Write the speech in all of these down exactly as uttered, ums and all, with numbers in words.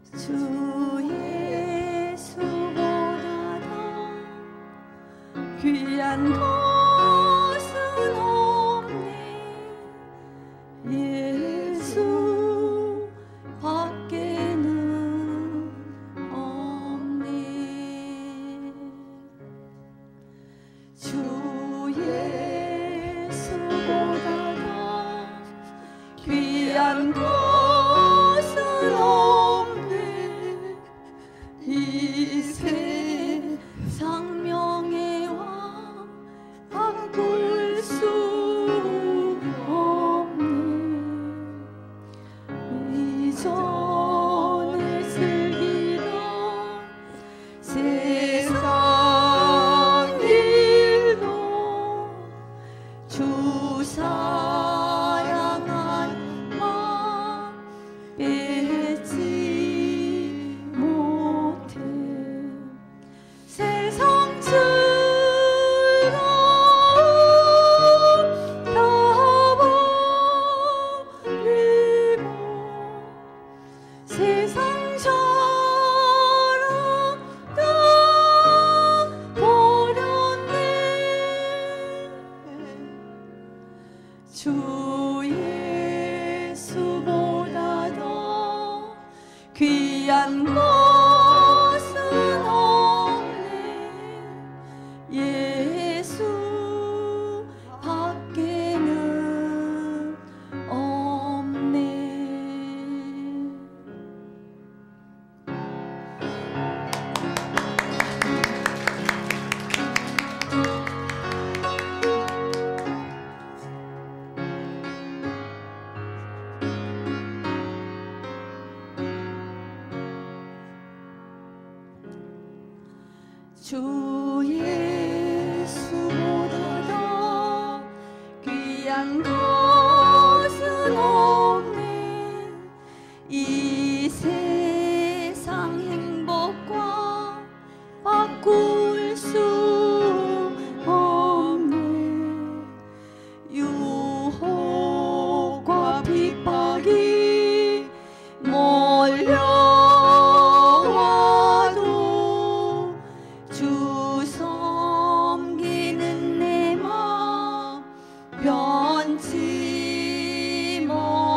주 예수보다 더 귀한 것은 없네. 예수 밖에는 없네. 주 예수보다 더 귀한 것은 없네. 이 세상 명예와 바꿀 수 없네. 이전에 즐기던 세상 일도 주 사랑한 마음 빼지 못해. 세상 즐거움 다 버리고 세상 사랑 다 버렸네. 주 예수보다 더 귀한 것은 없네. 예수 밖에는 없네. 주 예수보다 더 귀한 것은 없네. 이 세상 행복과 바꿀 수 없네. 유혹과 핍박이 몰려와도 주 섬기는 내 마음 변치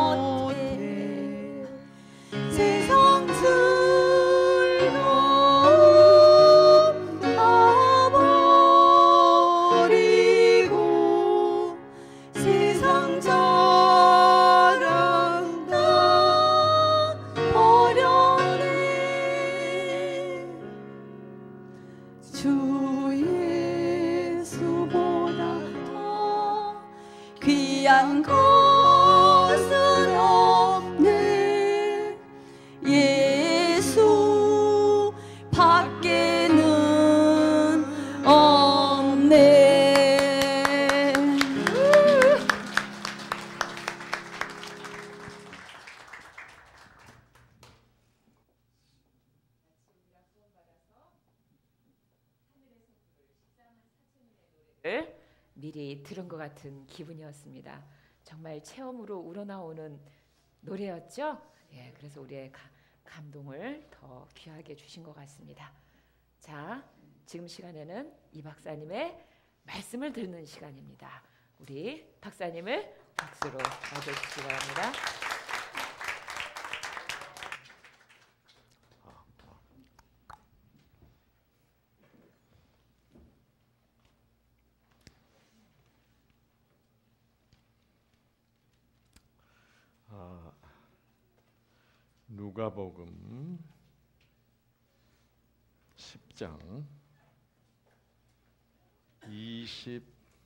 못해. 세상 즐거움 다 버리고 세상 자랑 다 버려내. 주 예수보다 더 귀한 것은 없네. 예수 밖에는 없네. 미리 들은 것 같은 기분이었습니다. 정말 체험으로 우러나오는 노래였죠? 예, 그래서 우리의 가, 감동을 더 귀하게 주신 것 같습니다. 자, 지금 시간에는 이 박사님의 말씀을 듣는 시간입니다. 우리 박사님을 박수로 맞아주시기 바랍니다. 아, 누가복음 십 장 이십삼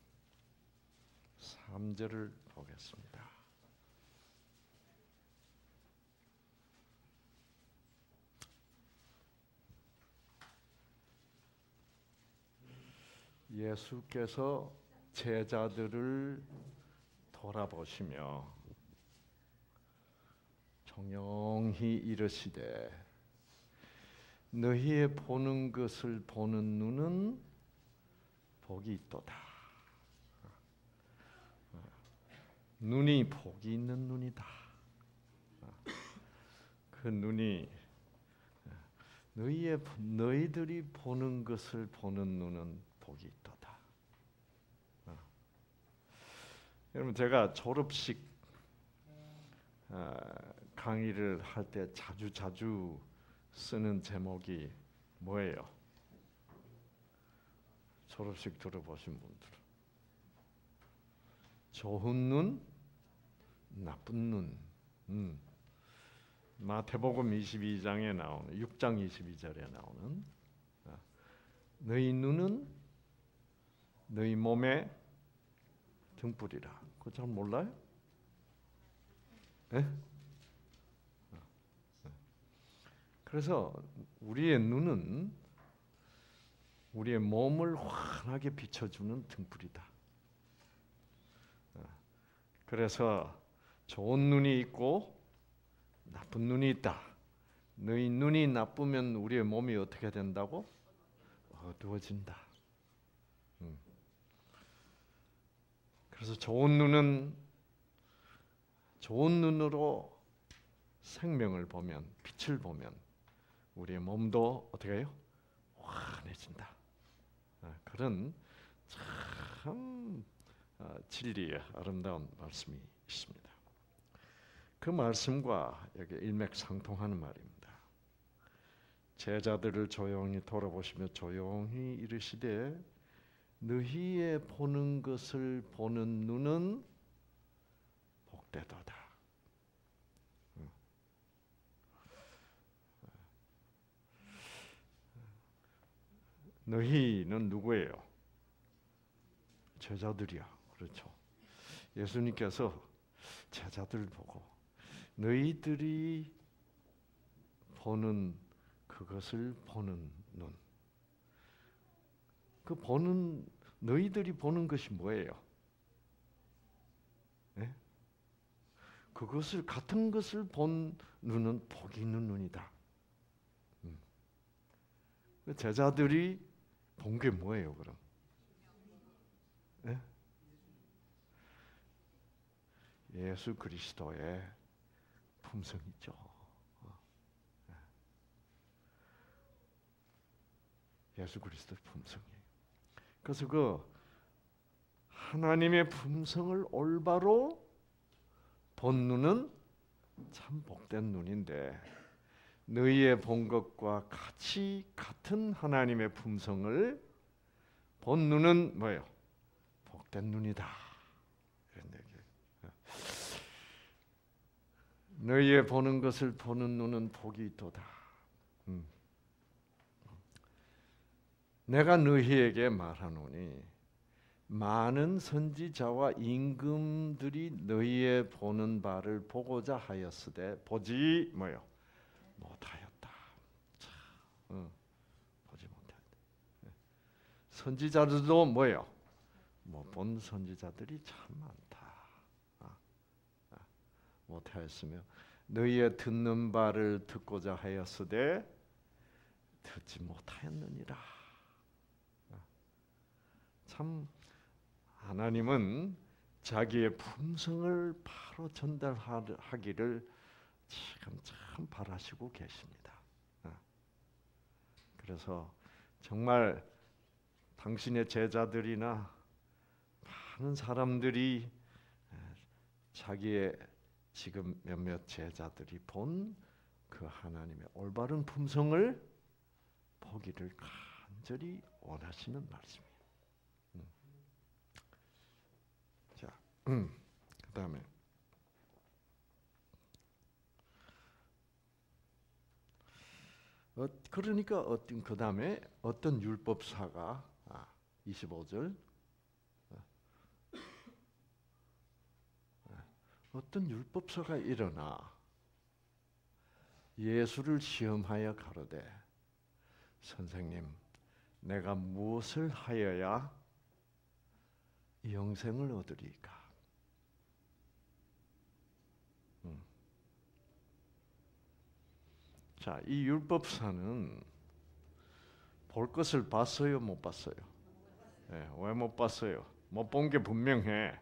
절을 보겠습니다. 예수께서 제자들을 돌아보시며 정령히 이르시되 너희의 보는 것을 보는 눈은 복이 있도다. 눈이 복이 있는 눈이다. 그 눈이 너희의 너희들이 보는 것을 보는 눈은 복이 있도다. 어. 여러분 제가 졸업식 어, 강의를 할 때 자주 자주 쓰는 제목이 뭐예요? 졸업식 들어보신 분들. 좋은 눈, 나쁜 눈. 음. 마태복음 이십이 장에 나오는 육 장 이십이 절에 나오는 너희 눈은 너희 몸의 등불이라. 그거 잘 몰라요? 네? 그래서 우리의 눈은 우리의 몸을 환하게 비춰주는 등불이다. 그래서 좋은 눈이 있고 나쁜 눈이 있다. 너희 눈이 나쁘면 우리의 몸이 어떻게 된다고? 어두워진다. 음. 그래서 좋은 눈은 좋은 눈으로 생명을 보면, 빛을 보면 우리의 몸도 어떻게 해요? 환해진다. 그런 참 진리의 아름다운 말씀이 있습니다. 그 말씀과 여기 일맥상통하는 말입니다. 제자들을 조용히 돌아보시며 조용히 이르시되 너희의 보는 것을 보는 눈은 복되도다. 너희는 누구예요? 제자들이야. 그렇죠. 예수님께서 제자들 보고 너희들이 보는 그것을 보는 눈. 그 보는 너희들이 보는 것이 뭐예요? 네? 그것을 같은 것을 본 눈은 복이 있는 눈이다. 음. 제자들이 본 게 뭐예요, 그럼? 네? 예수 그리스도의 품성이죠. 예수 그리스도의 품성이에요. 그래서 그 하나님의 품성을 올바로 본 눈은 참 복된 눈인데 너희의 본 것과 같이 같은 하나님의 품성을 본 눈은 뭐예요? 복된 눈이다. 이런 얘기예요. 너희의 보는 것을 보는 눈은 복이 있도다. 음. 내가 너희에게 말하노니 많은 선지자와 임금들이 너희의 보는 바를 보고자 하였으되 보지 뭐요? 못하였다. 참, 어, 보지 못하였다. 선지자들도 뭐요? 못 본 선지자들이 참 많다. 아, 아, 못하였으며 너희의 듣는 바를 듣고자 하였으되 듣지 못하였느니라. 참 하나님은 자기의 품성을 바로 전달하기를 지금 참 바라시고 계십니다. 그래서 정말 당신의 제자들이나 많은 사람들이 자기의 지금 몇몇 제자들이 본 그 하나님의 올바른 품성을 보기를 간절히 원하시는 말씀이에요. 음. 자, 음, 그 다음에 어, 그러니까 어떤 그 다음에 어떤 율법사가 아, 이십오 절 어떤 율법사가 일어나 예수를 시험하여 가로되 선생님 내가 무엇을 하여야 영생을 얻으리까? 음. 자, 이 율법사는 볼 것을 봤어요, 못 봤어요? 네, 왜 못 봤어요? 못 본 게 분명해.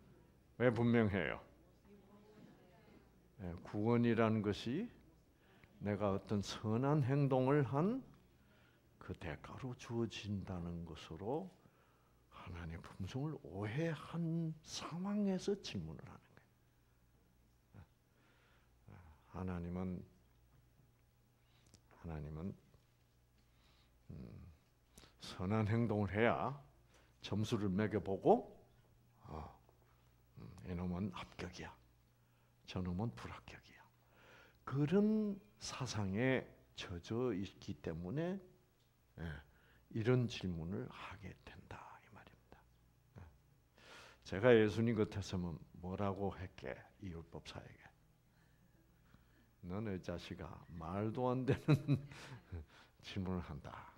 왜 분명해요? 네, 구원이라는 것이 내가 어떤 선한 행동을 한 그 대가로 주어진다는 것으로 하나님의 품성을 오해한 상황에서 질문을 하는 거예요. 하나님은 하나님은 음, 선한 행동을 해야 점수를 매겨보고 어, 음, 이놈은 합격이야, 저놈은 불합격이야. 그런 사상에 젖어 있기 때문에 예, 이런 질문을 하게 된다 이 말입니다. 예. 제가 예수님 같았으면 뭐라고 했게? 이 율법사에게 너네 자식아 말도 안 되는 질문을 한다.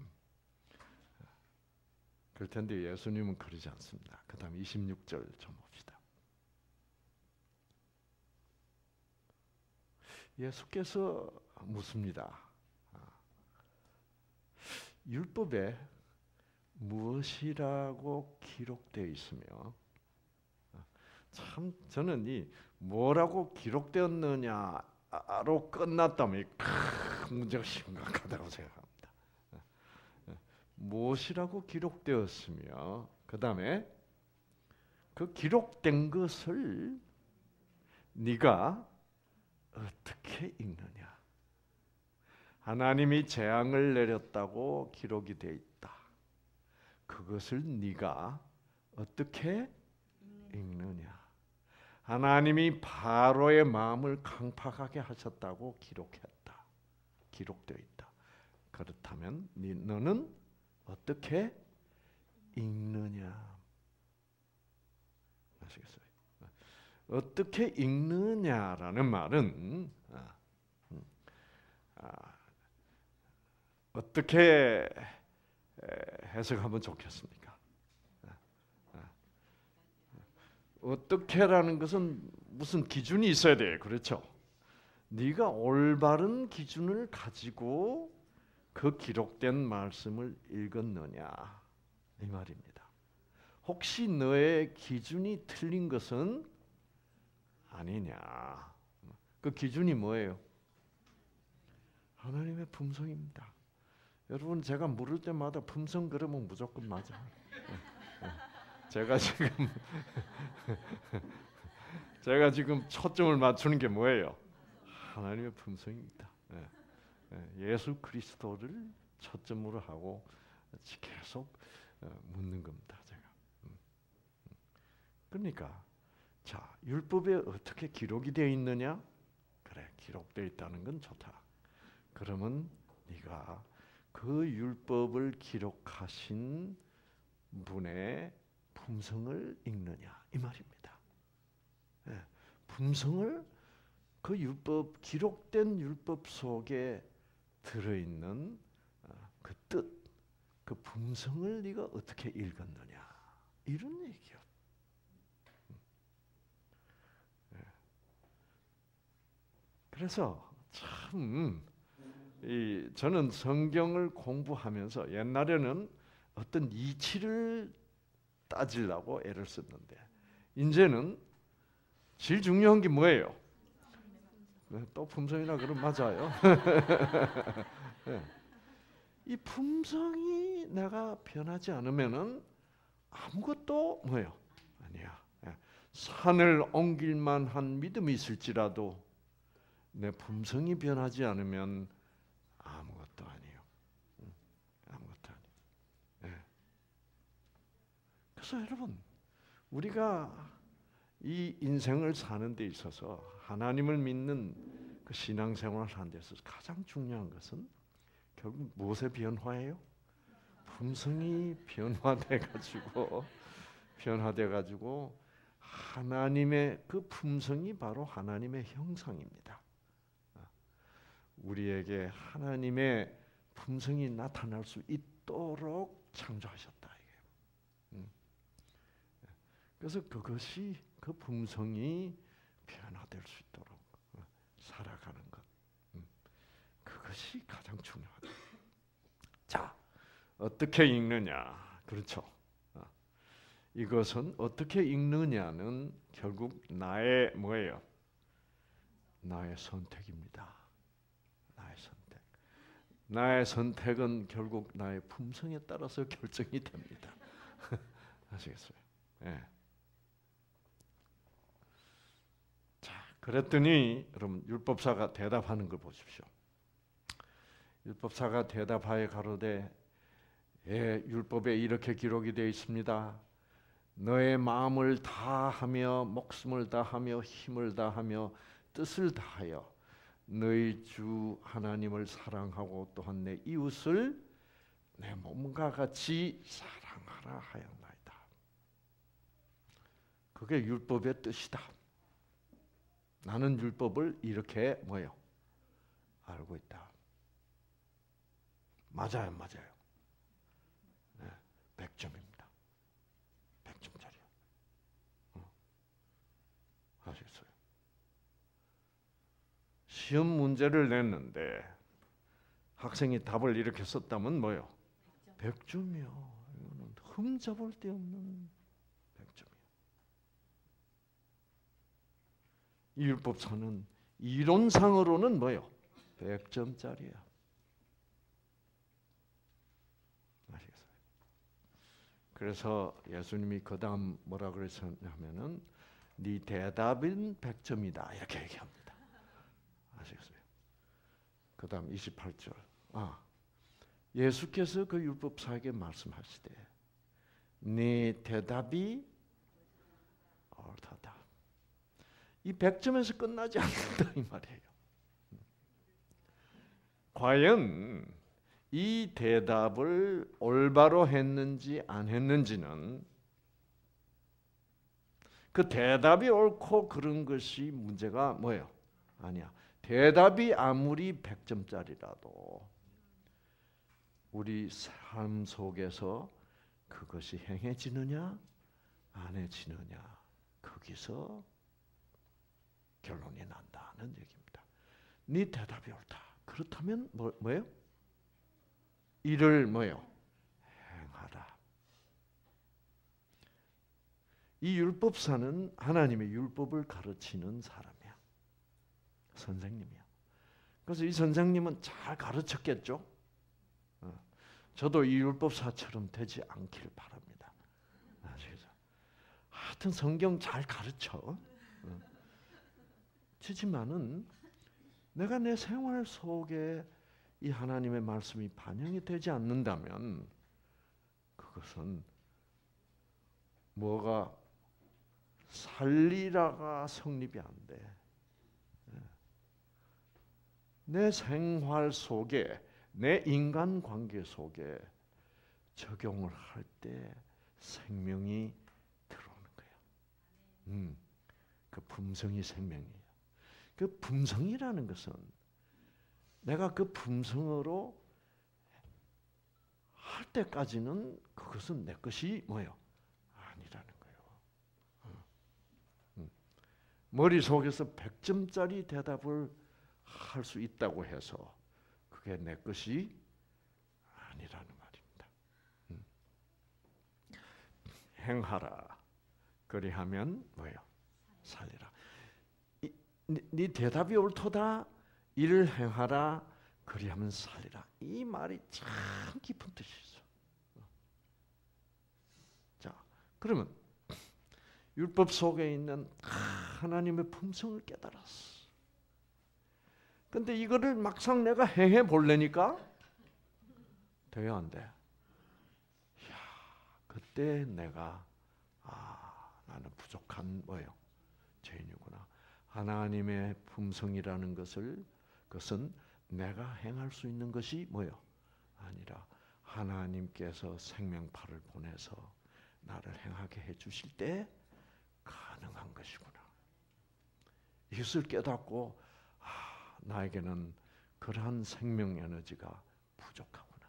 그럴 텐데 예수님은 그러지 않습니다. 그 다음 이십육 절 좀 봅시다. 예수께서 묻습니다. 율법에 무엇이라고 기록되어 있으며, 참 저는 이 뭐라고 기록되었느냐로 끝났다면 큰 문제가 심각하다고 생각합니다. 무엇이라고 기록되었으며 그 다음에 그 기록된 것을 네가 어떻게 읽느냐. 하나님이 재앙을 내렸다고 기록이 되어 있다. 그것을 네가 어떻게 읽느냐. 하나님이 바로의 마음을 강팍하게 하셨다고 기록했다. 기록되어 있다. 그렇다면 너는 어떻게 읽느냐. 아시겠어요? 어떻게 읽느냐라는 말은 아, 음, 아, 어떻게 해석하면 좋겠습니까? 어떻게라는 것은 무슨 기준이 있어야 돼요. 그렇죠? 네가 올바른 기준을 가지고 그 기록된 말씀을 읽었느냐 이 말입니다. 혹시 너의 기준이 틀린 것은 아니냐. 그 기준이 뭐예요? 하나님의 품성입니다. 여러분 제가 물을 때마다 품성 그러면 무조건 맞아. 제가 지금 제가 지금 초점을 맞추는 게 뭐예요? 하나님의 품성입니다. 예수 그리스도를 초점으로 하고 계속 묻는 겁니다. 제가. 그러니까 자 율법에 어떻게 기록이 되어 있느냐? 그래 기록되어 있다는 건 좋다. 그러면 네가 그 율법을 기록하신 분의 품성을 읽느냐 이 말입니다. 예, 품성을 그 율법 기록된 율법 속에 들어있는 그 뜻, 그 품성을 네가 어떻게 읽었느냐 이런 얘기요. 예. 그래서 참 이 저는 성경을 공부하면서 옛날에는 어떤 이치를 따지려고 애를 썼는데 이제는 제일 중요한 게 뭐예요? 또 품성이나 그럼 맞아요. 이 품성이 내가 변하지 않으면은 아무것도 뭐예요? 아니야. 산을 옮길 만한 믿음이 있을지라도 내 품성이 변하지 않으면 아무것도 아니에요. 아무것도 아니에요. 그래서 여러분 우리가 이 인생을 사는 데 있어서 하나님을 믿는 그 신앙생활을 하는 데 있어서 가장 중요한 것은 결국 무엇의 변화예요? 품성이 변화돼 가지고 변화돼 가지고 하나님의 그 품성이 바로 하나님의 형상입니다. 우리에게 하나님의 품성이 나타날 수 있도록 창조하셨다 이게. 그래서 그것이 그 품성이 변화될 수 있도록 살아가는 것. 그것이 가장 중요하다. 자, 어떻게 읽느냐? 그렇죠. 이것은 어떻게 읽느냐는 결국 나의 뭐예요? 나의 선택입니다. 나의 선택. 나의 선택은 결국 나의 품성에 따라서 결정이 됩니다. 아시겠어요? 예. 자, 그랬더니 여러분 율법사가 대답하는 걸 보십시오. 율법사가 대답하여 가로되 예, 율법에 이렇게 기록이 되어 있습니다. 너의 마음을 다하며 목숨을 다하며 힘을 다하며 뜻을 다하여 너희 주 하나님을 사랑하고 또한 내 이웃을 내 몸과 같이 사랑하라 하였나이다. 그게 율법의 뜻이다. 나는 율법을 이렇게 뭐요? 알고 있다. 맞아요, 맞아요. 네, 백 점입니다. 백 점짜리요. 어. 아시겠어요? 시험 문제를 냈는데 학생이 답을 이렇게 썼다면 뭐요? 백 점이요. 이거는 흠잡을 데 없는 백 점이요. 이 율법서는 이론상으로는 뭐요? 백 점짜리야. 아시겠어요? 그래서 예수님이 그 다음 뭐라 그러셨냐면은 네 대답은 백 점이다 이렇게 얘기합니다. 아시겠어요? 그 다음 이십팔 절. 아, 예수께서 그 율법사에게 말씀하시되 네 대답이 옳다다. 이 백 점에서 끝나지 않는다 이 말이에요. 과연 이 대답을 올바로 했는지 안 했는지는 그 대답이 옳고 그런 것이 문제가 뭐예요? 아니야. 대답이 아무리 백 점짜리라도 우리 삶 속에서 그것이 행해지느냐 안 해지느냐 거기서 결론이 난다는 얘기입니다. 네 대답이 옳다. 그렇다면 뭐, 뭐예요? 이를 뭐예요? 행하라. 이 율법사는 하나님의 율법을 가르치는 사람이야. 선생님이야. 그래서 이 선생님은 잘 가르쳤겠죠? 어. 저도 이 율법사처럼 되지 않길 바랍니다. 아시겠죠? 하여튼 성경 잘 가르쳐. 어. 지만은 내가 내 생활 속에 이 하나님의 말씀이 반영이 되지 않는다면 그것은 뭐가 살리라가 성립이 안 돼. 내 생활 속에 내 인간관계 속에 적용을 할 때 생명이 들어오는 거야. 음, 그 품성이 생명이에요. 그 품성이라는 것은 내가 그 품성으로 할 때까지는 그것은 내 것이 뭐요? 아니라는 거예요. 음. 머릿속에서 백 점짜리 대답을 할 수 있다고 해서 그게 내 것이 아니라는 말입니다. 음. 행하라. 그리하면 뭐예요? 살리라. 이, 네, 네 대답이 옳도다. 이를 행하라. 그리하면 살리라. 이 말이 참 깊은 뜻이 있어. 자, 그러면 율법 속에 있는 하나님의 품성을 깨달았어. 근데 이거를 막상 내가 행해 보려니까 돼야 안 돼. 이야, 그때 내가 아, 나는 부족한 뭐예요? 죄인이구나. 하나님의 품성이라는 것을 그것은 내가 행할 수 있는 것이 뭐예요? 아니라 하나님께서 생명파를 보내서 나를 행하게 해 주실 때 가능한 것이구나. 이것을 깨닫고 아, 나에게는 그러한 생명 에너지가 부족하구나.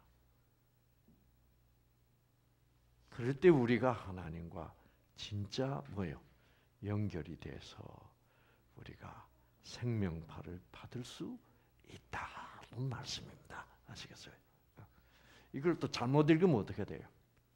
그럴 때 우리가 하나님과 진짜 뭐예요? 연결이 돼서 우리가 생명파를 받을 수 있다는 말씀입니다. 아시겠어요? 이걸 또 잘못 읽으면 어떻게 돼요?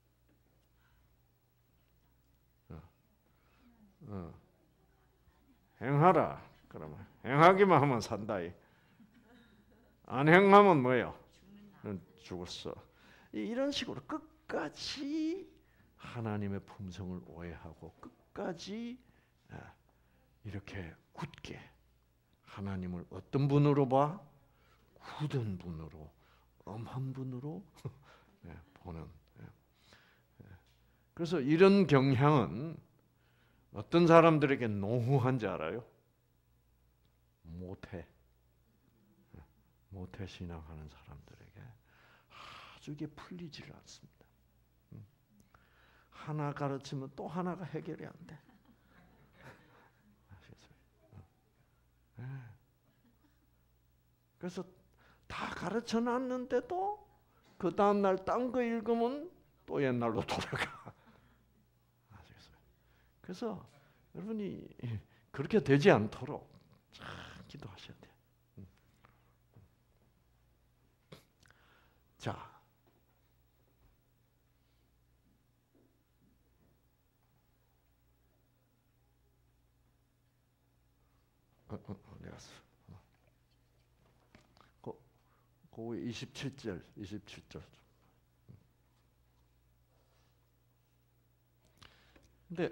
어. 어. 행하라. 그러면 행하기만 하면 산다. 안 행하면 뭐예요? 죽었어. 이런 식으로 끝까지 하나님의 품성을 오해하고 끝까지 이렇게 굳게 하나님을 어떤 분으로 봐? 굳은 분으로, 엄한 분으로 보는. 그래서 이런 경향은 어떤 사람들에게 노후한지 알아요? 모태, 모태 신앙하는 사람들에게 아주 이게 풀리지를 않습니다. 하나 가르치면 또 하나가 해결이 안 돼. 그래서 다 가르쳐 놨는데도 그 다음날 딴 거 읽으면 또 옛날로 돌아가. 아시겠어요? 그래서 여러분이 그렇게 되지 않도록 잘 기도하셔야 돼요. 자, 어, 어, 어디 갔어? 고, 고 이십칠 절, 이십칠 절. 근데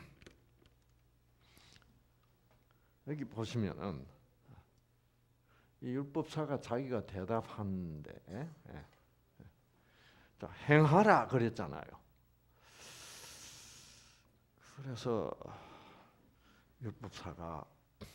여기 보시면은 이 율법사가 자기가 대답하는데 예? 예. 자, 행하라 그랬잖아요. 그래서 율법사가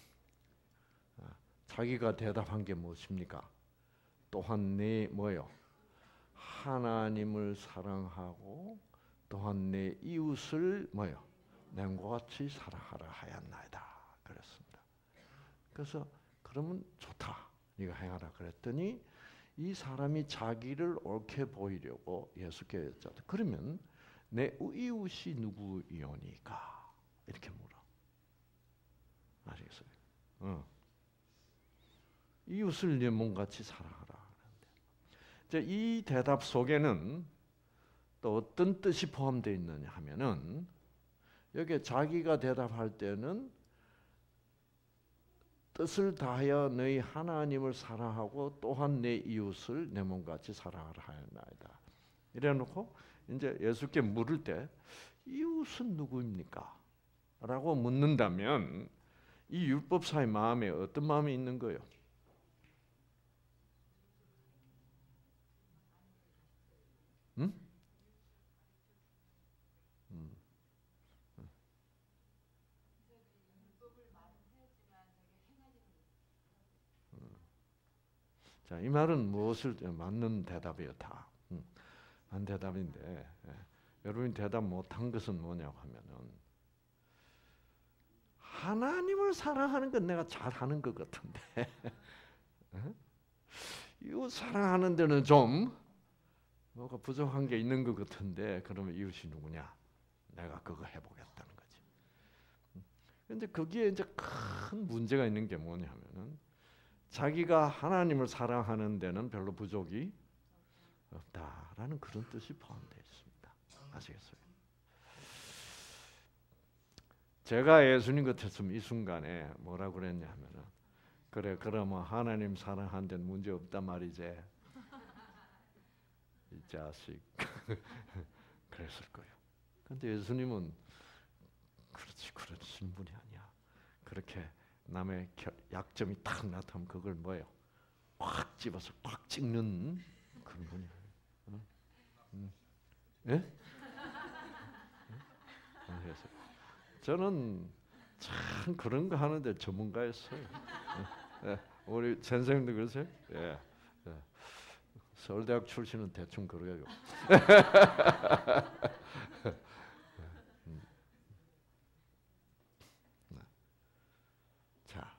자기가 대답한 게 무엇입니까? 또한 내 뭐요? 하나님을 사랑하고 또한 내 이웃을 뭐요? 내과 같이 사랑하라 하였나이다. 그랬습니다. 그래서 그러면 좋다. 네가 행하라 그랬더니 이 사람이 자기를 옳게 보이려고 예수께 여쭤다. 그러면 내 이웃이 누구이오니까? 이렇게 물어. 아시겠어요? 어. 이웃을 내 몸같이 사랑하라. 이제 이 대답 속에는 또 어떤 뜻이 포함되어 있느냐 하면은 여기 자기가 대답할 때는 뜻을 다하여 너희 하나님을 사랑하고 또한 내 이웃을 내 몸같이 사랑하라 하였나이다. 이래놓고 이제 예수께 물을 때 이웃은 누구입니까? 라고 묻는다면 이 율법사의 마음에 어떤 마음이 있는 거예요? 응? 음. 자, 이 말은 무엇을 맞는 대답이에요, 다. 음, 한 대답인데 예. 여러분이 대답 못한 것은 뭐냐고 하면은 하나님을 사랑하는 건 내가 잘하는 것 같은데 이웃 사랑하는 데는 좀 뭐가 부족한 게 있는 것 같은데 그러면 이웃이 누구냐? 내가 그거 해보겠다는 거지. 그런데 거기에 이제 큰 문제가 있는 게 뭐냐면은 자기가 하나님을 사랑하는 데는 별로 부족이 없다라는 그런 뜻이 포함되어 있습니다. 아시겠어요? 제가 예수님 같았으면 이 순간에 뭐라고 그랬냐 하면은 그래 그러면 하나님 사랑하는 데는 문제 없단 말이지. 이 자식 그랬을 거예요. 근데 예수님은 그렇지 그러신 분이 아니야. 그렇게 남의 약점이 딱 나타나면 그걸 뭐예요? 꽉 집어서 꽉 찍는 그런 분이에요. 응? 응? 예? 그래서 저는 참 그런 거 하는데 전문가였어요. 예. 우리 선생님도 그러세요? 예. 예. 서울대학 출신은 대충 그래요. 자,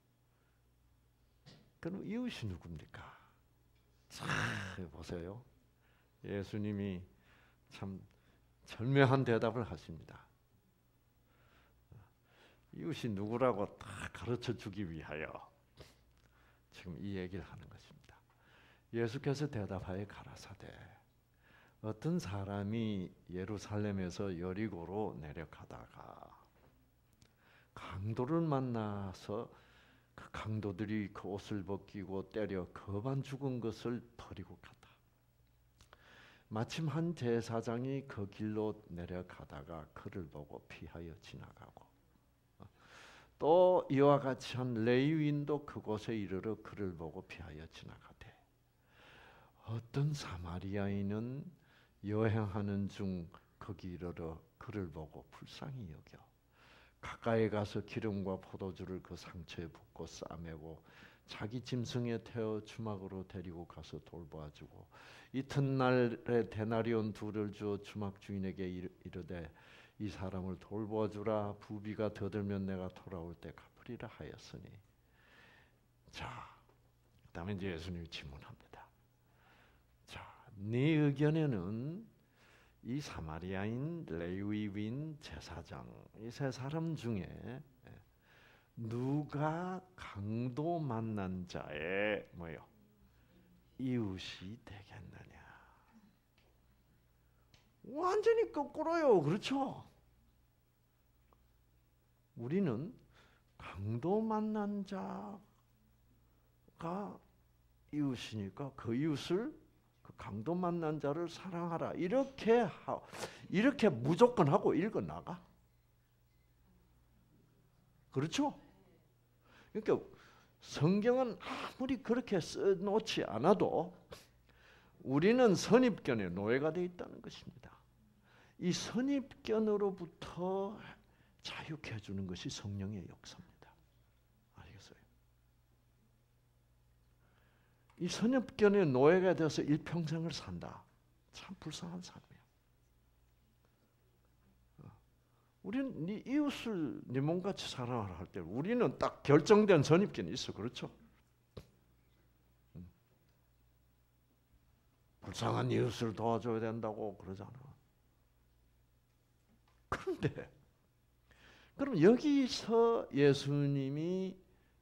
그럼 이웃이 누굽니까? 자, 보세요. 예수님이 참 절묘한 대답을 하십니다. 이웃이 누구라고 다 가르쳐 주기 위하여 지금 이 얘기를 하는 것입니다. 예수께서 대답하여 가라사대 어떤 사람이 예루살렘에서 여리고로 내려가다가 강도를 만나서 그 강도들이 그 옷을 벗기고 때려 거반 죽은 것을 버리고 갔다. 마침 한 제사장이 그 길로 내려가다가 그를 보고 피하여 지나가고, 또 이와 같이 한 레위인도 그곳에 이르러 그를 보고 피하여 지나가되, 어떤 사마리아인은 여행하는 중 거기 이르러 그를 보고 불쌍히 여겨 가까이 가서 기름과 포도주를 그 상처에 붓고 싸매고 자기 짐승에 태워 주막으로 데리고 가서 돌보아주고, 이튿날에 데나리온 둘을 주어 주막 주인에게 이르되 이 사람을 돌보아주라, 부비가 더 들면 내가 돌아올 때 갚으리라 하였으니. 자, 그다음에 이제 예수님이 질문합니다. 자, 네 의견에는 이 사마리아인, 레위인, 제사장 이 세 사람 중에 누가 강도 만난 자의 뭐요? 이웃이 되겠느냐? 완전히 거꾸로요, 그렇죠? 우리는 강도 만난 자가 이웃이니까 그 이웃을, 그 강도 만난 자를 사랑하라, 이렇게 하, 이렇게 무조건 하고 읽어 나가. 그렇죠? 그러니까 성경은 아무리 그렇게 써놓지 않아도 우리는 선입견의 노예가 되어 있다는 것입니다. 이 선입견으로부터 자유케 해주는 것이 성령의 역사입니다. 아시겠어요? 이 선입견의 노예가 되어서 일평생을 산다. 참 불쌍한 삶이에요. 우리는 네 이웃을 네 몸같이 사랑하라 할 때 우리는 딱 결정된 선입견이 있어. 그렇죠? 불쌍한 이웃을 도와줘야 된다고 그러잖아. 그런데 그럼 여기서 예수님이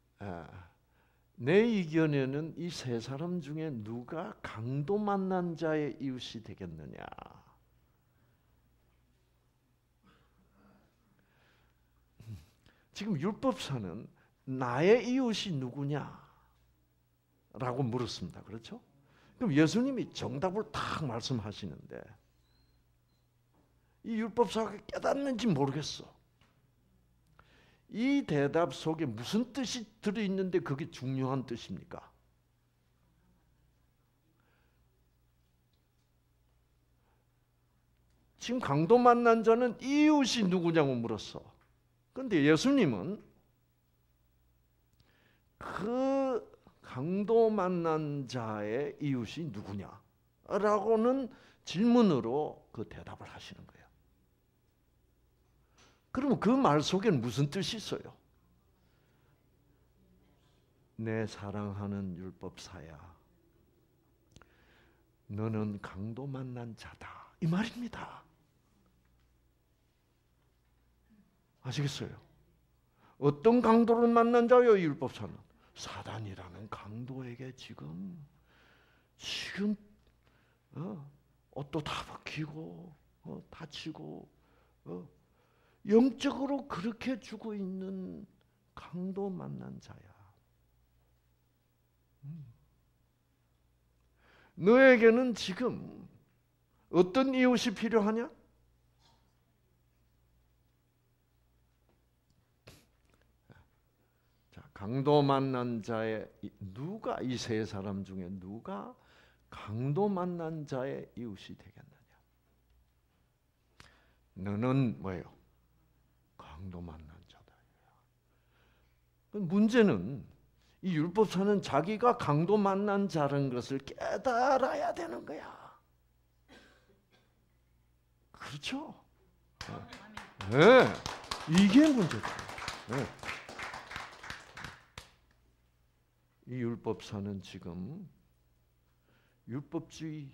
내 의견에는 이 세 사람 중에 누가 강도 만난 자의 이웃이 되겠느냐? 지금 율법사는 나의 이웃이 누구냐? 라고 물었습니다. 그렇죠? 그럼 예수님이 정답을 딱 말씀하시는데 이 율법사가 깨닫는지 모르겠어. 이 대답 속에 무슨 뜻이 들어있는데 그게 중요한 뜻입니까? 지금 강도 만난 자는 이웃이 누구냐고 물었어. 그런데 예수님은 그 강도 만난 자의 이웃이 누구냐라고는 질문으로 그 대답을 하시는 거예요. 그러면 그 말 속에는 무슨 뜻이 있어요? 내 사랑하는 율법사야, 너는 강도 만난 자다, 이 말입니다. 아시겠어요? 어떤 강도를 만난 자요? 율법사는 사단이라는 강도에게 지금 지금 어, 옷도 다 벗기고 어, 다치고 어, 영적으로 그렇게 죽어 있는 강도 만난 자야. 음. 너에게는 지금 어떤 이웃이 필요하냐? 자, 강도 만난 자의 누가 이 세 사람 중에 누가 강도 만난 자의 이웃이 되겠느냐? 너는 뭐예요? 강도 만난 자다. 문제는 이 율법사는 자기가 강도 만난 자라는 것을 깨달아야 되는 거야. 그렇죠? 네, 이게 문제다. 네. 이 율법사는 지금 율법주의라는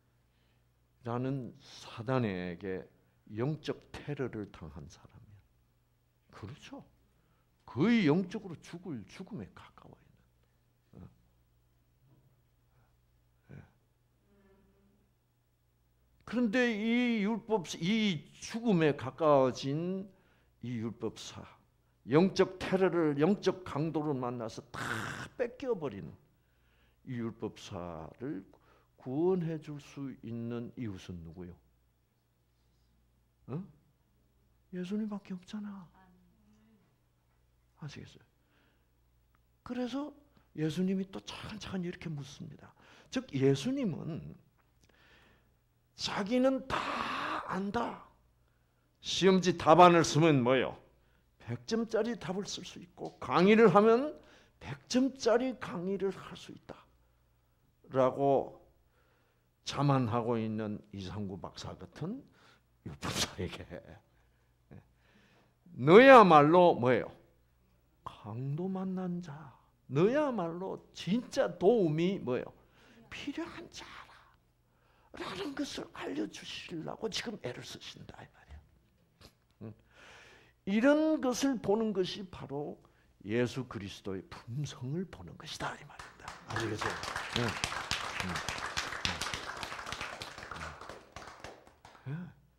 사단에게 영적 테러를 당한 사람이야. 그렇죠? 거의 영적으로 죽을 죽음에 가까워 있는. 그런데 이 율법, 이 죽음에 가까워진 이 율법사, 영적 테러를, 영적 강도를 만나서 다 뺏겨버린 이 율법사를 구원해 줄 수 있는 이웃은 누구요? 어? 예수님밖에 없잖아. 아시겠어요? 그래서 예수님이 또 차근차근 이렇게 묻습니다. 즉 예수님은 자기는 다 안다. 시험지 답안을 쓰면 뭐예요? 백 점짜리 답을 쓸 수 있고 강의를 하면 백 점짜리 강의를 할 수 있다. 라고 자만하고 있는 이상구 박사 같은 율법사에게 너야말로 뭐예요? 강도 만난 자, 너야말로 진짜 도움이 뭐예요? 필요한 자라 라는 것을 알려주시려고 지금 애를 쓰신다 이 말이에요. 이런 것을 보는 것이 바로 예수 그리스도의 품성을 보는 것이다 이 말입니다. 아시겠어요? 네. 네.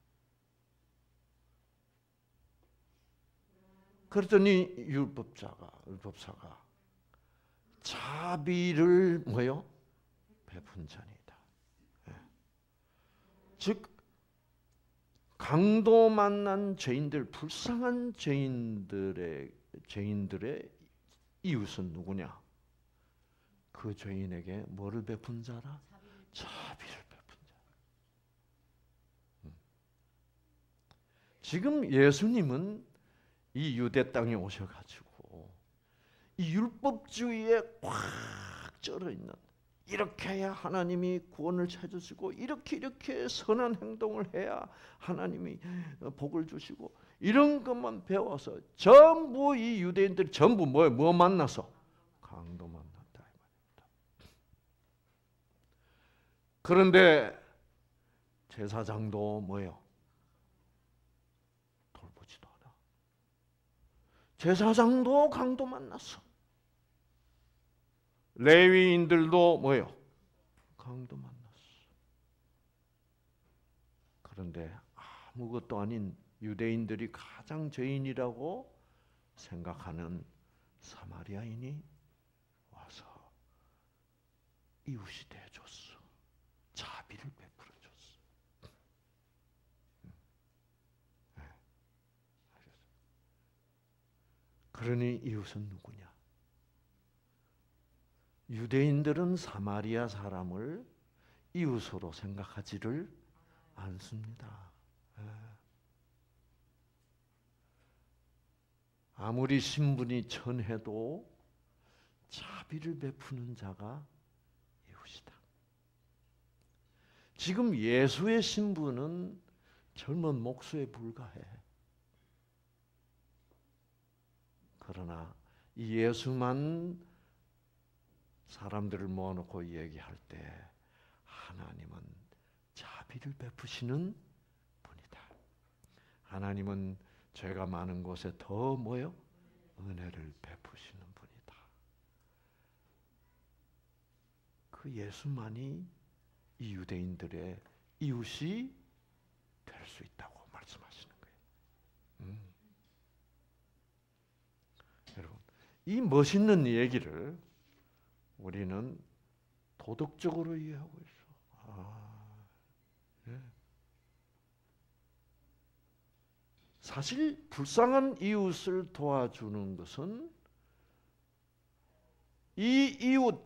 그랬더니 율법자가 율법사가 자비를 뭐요? 베푼 자니다. 네. 즉 강도 만난 죄인들, 불쌍한 죄인들의 죄인들의 이웃은 누구냐? 그 죄인에게 뭐를 베푼 자라? 자비를 베푼 자. 음. 지금 예수님은 이 유대 땅에 오셔가지고 이 율법주의에 꽉 쩔어 있는, 이렇게 해야 하나님이 구원을 찾으시고 이렇게 이렇게 선한 행동을 해야 하나님이 복을 주시고 이런 것만 배워서 전부 이 유대인들이 전부 뭐, 뭐 만나서? 강도 만났다 이 말입니다. 그런데 제사장도 뭐예요? 돌보지도 않아. 제사장도 강도 만났어. 레위인들도 뭐예요? 강도 만났어. 그런데 아무것도 아닌 유대인들이 가장 죄인이라고 생각하는 사마리아인이 와서 이웃이 되어줬어. 자비를 베풀어줬어. 그러니 이웃은 누구냐? 유대인들은 사마리아 사람을 이웃으로 생각하지를 않습니다. 아무리 신분이 천해도 자비를 베푸는 자가 이웃이다. 지금 예수의 신분은 젊은 목수에 불과해. 그러나 이 예수만 사람들을 모아놓고 얘기할 때 하나님은 자비를 베푸시는 분이다. 하나님은 죄가 많은 곳에 더 뭐요? 은혜를 베푸시는 분이다. 그 예수만이 이 유대인들의 이웃이 될 수 있다고 말씀하시는 거예요. 음. 여러분, 이 멋있는 얘기를 우리는 도덕적으로 이해하고 있어. 아, 예. 사실 불쌍한 이웃을 도와주는 것은 이 이웃,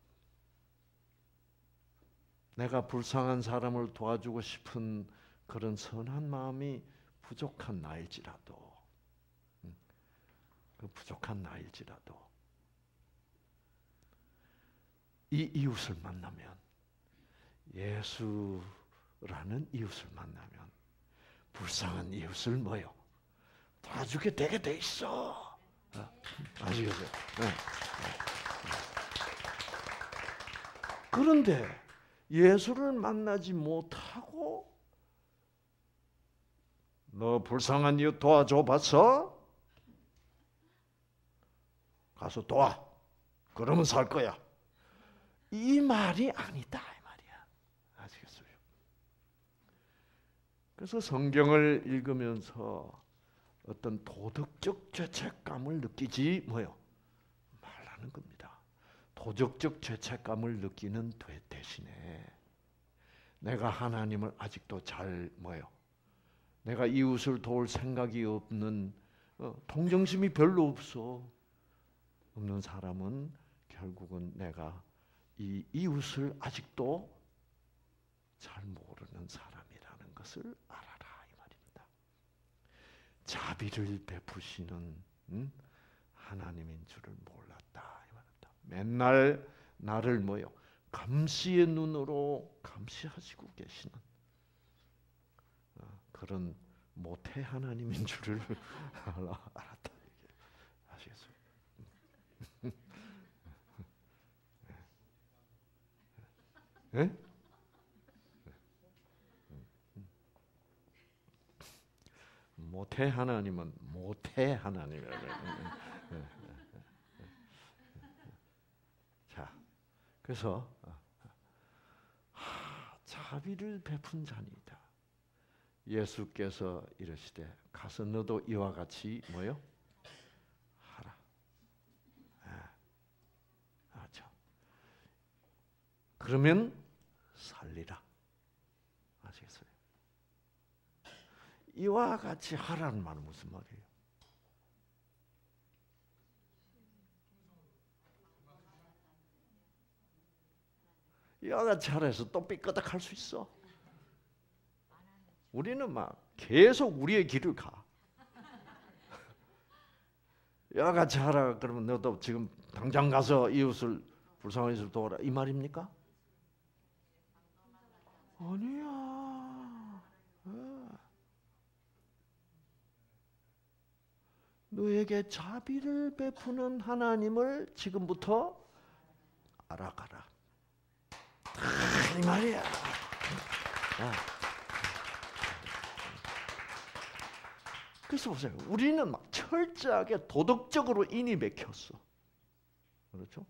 내가 불쌍한 사람을 도와주고 싶은 그런 선한 마음이 부족한 나일지라도, 그 부족한 나일지라도 이 이웃을 만나면, 예수라는 이웃을 만나면 불쌍한 이웃을 뭐요? 도와주게 되게 돼 있어. 아시겠어요? 네. 그런데 예수를 만나지 못하고 너 불쌍한 이웃 도와줘 봤어? 가서 도와. 그러면 살 거야. 이 말이 아니다 이 말이야. 아시겠어요? 그래서 성경을 읽으면서 어떤 도덕적 죄책감을 느끼지 뭐요? 말라는 겁니다. 도덕적 죄책감을 느끼는 대신에 내가 하나님을 아직도 잘 뭐요? 내가 이웃을 도울 생각이 없는 어, 동정심이 별로 없어. 없는 사람은 결국은 내가 이 이웃을 아직도 잘 모르는 사람이라는 것을 알아라 이 말입니다. 자비를 베푸시는 음? 하나님인 줄을 몰랐다 이 말입니다. 맨날 나를 뭐요? 감시의 눈으로 감시하시고 계시는 어, 그런 모태 하나님인 줄을 알았다. 아시겠어요? 예? 모태 하나님은 모태 하나님이라고. 자, 그래서 하, 자비를 베푼 자니이다. 예수께서 이르시되 가서 너도 이와 같이 뭐요? 하라. 알죠? 그러면 살리라. 아시겠어요? 이와 같이 하라는 말은 무슨 말이에요? 이와 같이 하라 해서 또 삐끄덕할 수 있어? 우리는 막 계속 우리의 길을 가. 이와 같이 하라 그러면 너도 지금 당장 가서 이웃을 불쌍한 이웃을 도와라 이 말입니까? 아니야. 네. 너에게 자비를 베푸는 하나님을 지금부터 알아가라. 아, 이 말이야. 아. 그래서 보세요. 우리는 막 철저하게 도덕적으로 인이 맥혔어. 그렇죠?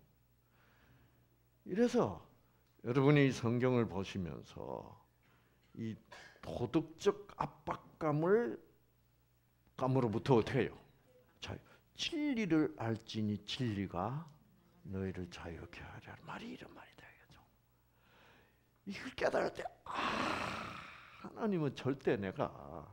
이래서 여러분이 성경을 보시면서 이 도덕적 압박감을 감으로부터 어떻게 해요? 자, 진리를 알지니 진리가 너희를 자유케 하리라. 말이 이런 말이다. 이거죠. 이걸 깨달을 때, 아, 하나님은 절대 내가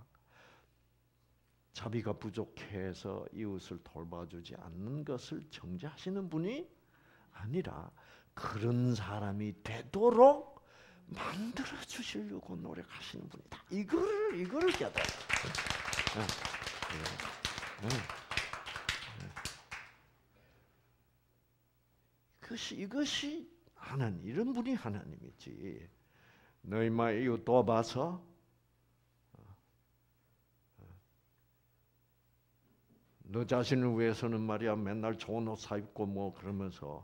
자비가 부족해서 이웃을 돌봐주지 않는 것을 정죄하시는 분이 아니라 그런 사람이 되도록 만들어 주시려고 노력하시는 분이다. 이거를 이거를 깨달아. 네. 네. 네. 이것이 이것이 하나님 이런 분이 하나님이지. 너희 마 이웃 도와봐서 너 자신을 위해서는 말이야 맨날 좋은 옷 사 입고 뭐 그러면서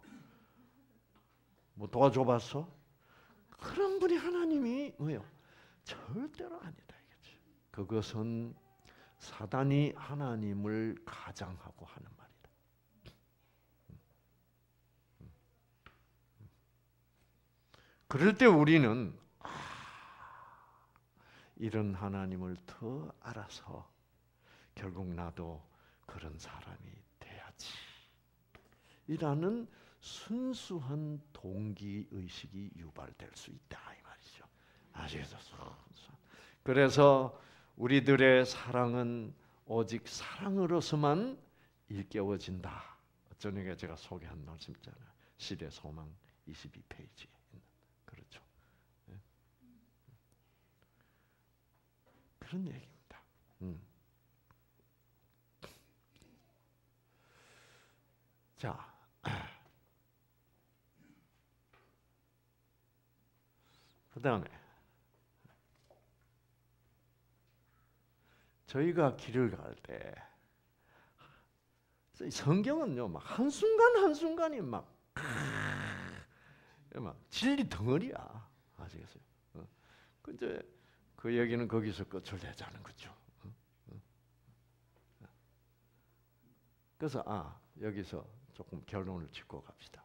뭐 도와줘봤어? 그런 분이 하나님이 뭐요? 절대로 아니다 이거지. 그것은 사단이 하나님을 가장하고 하는 말이다. 그럴 때 우리는 아, 이런 하나님을 더 알아서 결국 나도 그런 사람이 돼야지. 이라는 순수한 동기 의식이 유발될 수 있다 이 말이죠. 아시겠어요? 그래서 우리들의 사랑은 오직 사랑으로서만 일깨워진다. 저녁에 제가 소개한 말씀 있잖아요. 시대 소망 이십이 페이지에 있는 그렇죠. 네. 그런 얘기입니다. 음. 자, 그 다음에 저희가 길을 갈 때 성경은요, 막 한순간 한순간이 막, 막 진리 덩어리야. 아시겠어요? 어. 근데 그 얘기는 거기서 끝을 내자는 거죠. 어? 어? 그래서 아 여기서 조금 결론을 짓고 갑시다.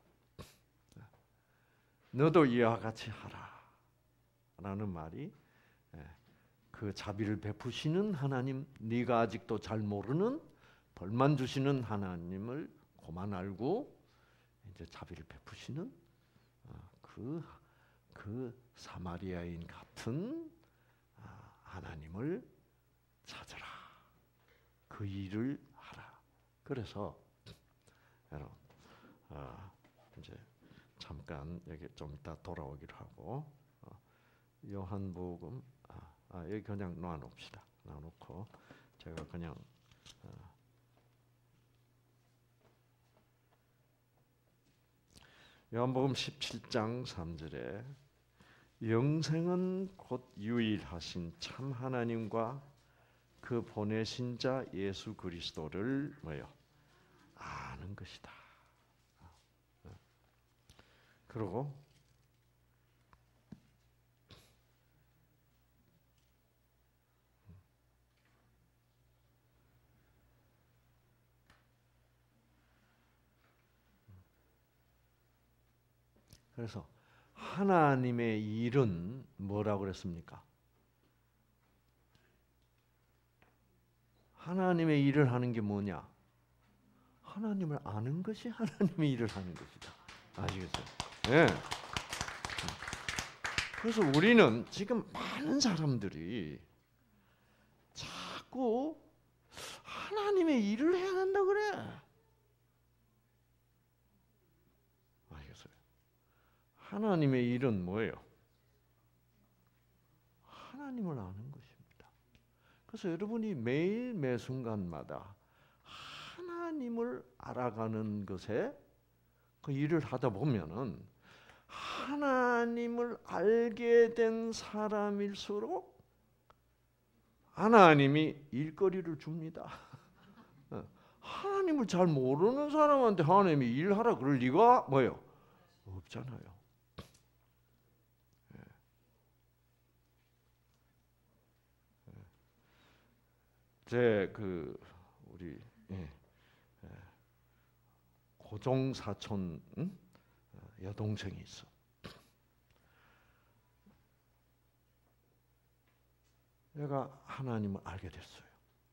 너도 이와 같이 하라 라는 말이 그 자비를 베푸시는 하나님, 네가 아직도 잘 모르는 벌만 주시는 하나님을 고만 알고 이제 자비를 베푸시는 그, 그 사마리아인 같은 하나님을 찾으라. 그 일을 하라. 그래서 여러분 어, 이제 잠깐 여기 좀 이따 돌아오기로 하고 어, 요한복음 아, 아, 여기 그냥 놔놓읍시다. 놔놓고 제가 그냥 어, 요한복음 십칠 장 삼 절에 영생은 곧 유일하신 참 하나님과 그 보내신 자 예수 그리스도를 뭐요? 아는 것이다. 그리고 그래서 하나님의 일은 뭐라고 그랬습니까? 하나님의 일을 하는 게 뭐냐? 하나님을 아는 것이 하나님의 일을 하는 것이다. 아시겠어요? 네. 그래서 우리는 지금 많은 사람들이 자꾸 하나님의 일을 해야 한다 그래. 아시겠어요? 하나님의 일은 뭐예요? 하나님을 아는 것입니다. 그래서 여러분이 매일 매 순간마다 하나님을 알아가는 것에 그 일을 하다 보면은 하나님을 알게 된 사람일수록 하나님이 일거리를 줍니다. 하나님을 잘 모르는 사람한테 하나님이 일하라 그럴 리가 뭐예요? 없잖아요. 제 그 우리 예, 예, 고종 사촌 응? 여동생이 있어. 얘가 하나님을 알게 됐어요.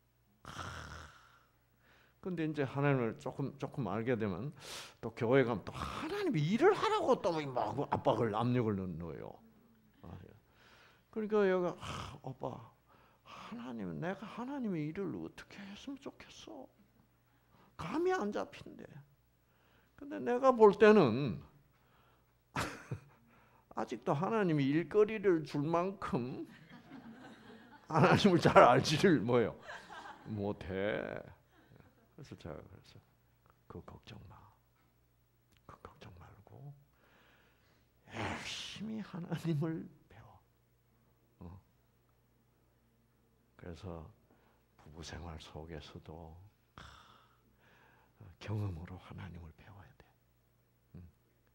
근데 이제 하나님을 조금 조금 알게 되면 또 교회 가면 또 하나님이 일을 하라고 또 막 압박을 압력을 넣어요. 그러니까 얘가 아, 오빠 하나님 내가 하나님의 일을 어떻게 했으면 좋겠어. 감이 안 잡힌대. 근데 내가 볼 때는 아직도 하나님이 일거리를 줄 만큼 하나님을 잘 알지를 뭐요 못해. 그래서 제가 그래서 그 걱정 마. 그 걱정 말고 열심히 하나님을 배워. 어. 그래서 부부 생활 속에서도 경험으로 하나님을 배워야 돼. 음.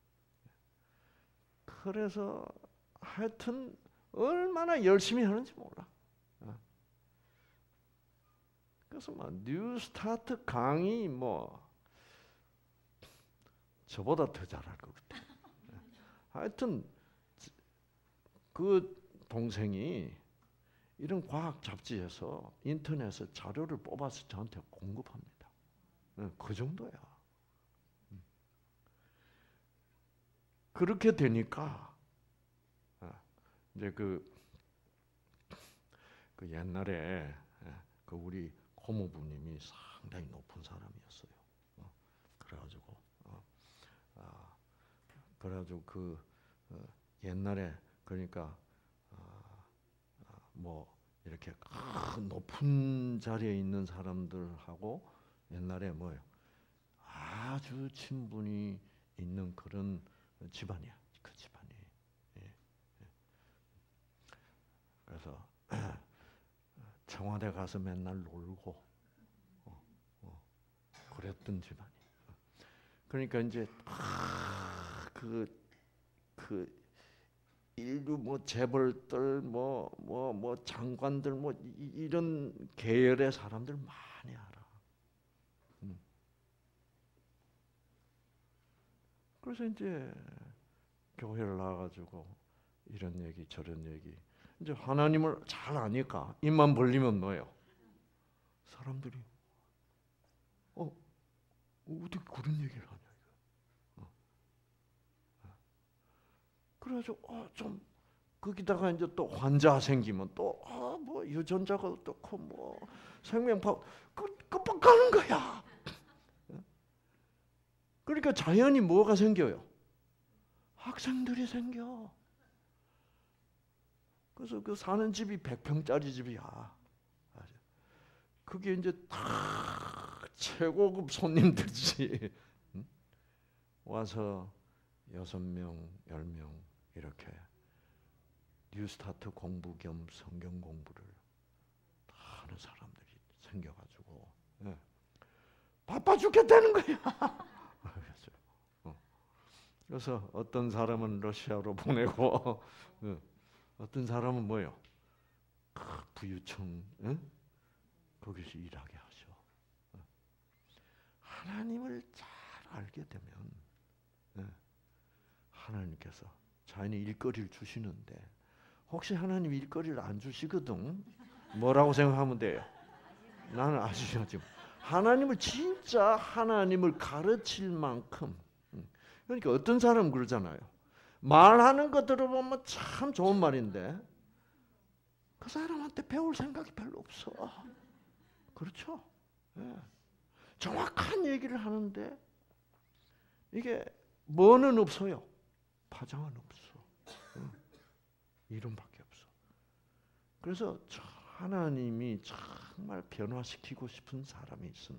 그래서 하여튼 얼마나 열심히 하는지 몰라. 그래서 뭐 뉴스타트 강의 뭐 저보다 더 잘할 것 같아. 하여튼 그 동생이 이런 과학 잡지에서 인터넷에 자료를 뽑아서 저한테 공급합니다. 그 정도야. 그렇게 되니까 이제 그, 그 옛날에 그 우리 고모부님이 상당히 높은 사람이었어요. 어, 그래가지고, 어, 아, 그래가지고 그 어, 옛날에 그러니까 어, 뭐 이렇게 큰 높은 자리에 있는 사람들하고 옛날에 뭐요 아주 친분이 있는 그런 집안이야. 그 집안이. 예, 예. 그래서. 청와대 가서 맨날 놀고 어, 어, 그랬던 집안이. 그러니까 이제 그그 그 인류 뭐 재벌들 뭐 뭐 뭐 장관들 뭐 이, 이런 계열의 사람들 많이 알아. 음. 그래서 이제 교회를 나가가지고 이런 얘기 저런 얘기. 이제 하나님을 잘 아니까 입만 벌리면 뭐예요? 사람들이 어 어떻게 그런 얘기를 하냐 이거. 어. 그래가지고 어, 좀 거기다가 이제 또 환자 생기면 또 아 뭐 유전자가 어떻고 뭐 생명파 그 깜빡하는 거야. 그러니까 자연히 뭐가 생겨요? 학생들이 생겨. 그래서 그 사는 집이 백 평짜리 집이야. 그게 이제 다 최고급 손님들이지. 와서 여섯 명, 열 명 이렇게 뉴스타트 공부 겸 성경 공부를 다 하는 사람들이 생겨가지고 예. 바빠 죽겠다는 거야. 그래서 어떤 사람은 러시아로 보내고 어떤 사람은 뭐요? 부유층 예? 거기서 일하게 하죠. 하나님을 잘 알게 되면 예. 하나님께서 자연히 일거리를 주시는데 혹시 하나님 일거리를 안 주시거든 뭐라고 생각하면 돼요? 나는 아시죠? 하나님을 진짜 하나님을 가르칠 만큼 그러니까 어떤 사람은 그러잖아요. 말하는 거 들어보면 참 좋은 말인데 그 사람한테 배울 생각이 별로 없어. 그렇죠? 예. 정확한 얘기를 하는데 이게 뭐는 없어요. 파장은 없어. 예. 이름밖에 없어. 그래서 하나님이 정말 변화시키고 싶은 사람이 있으면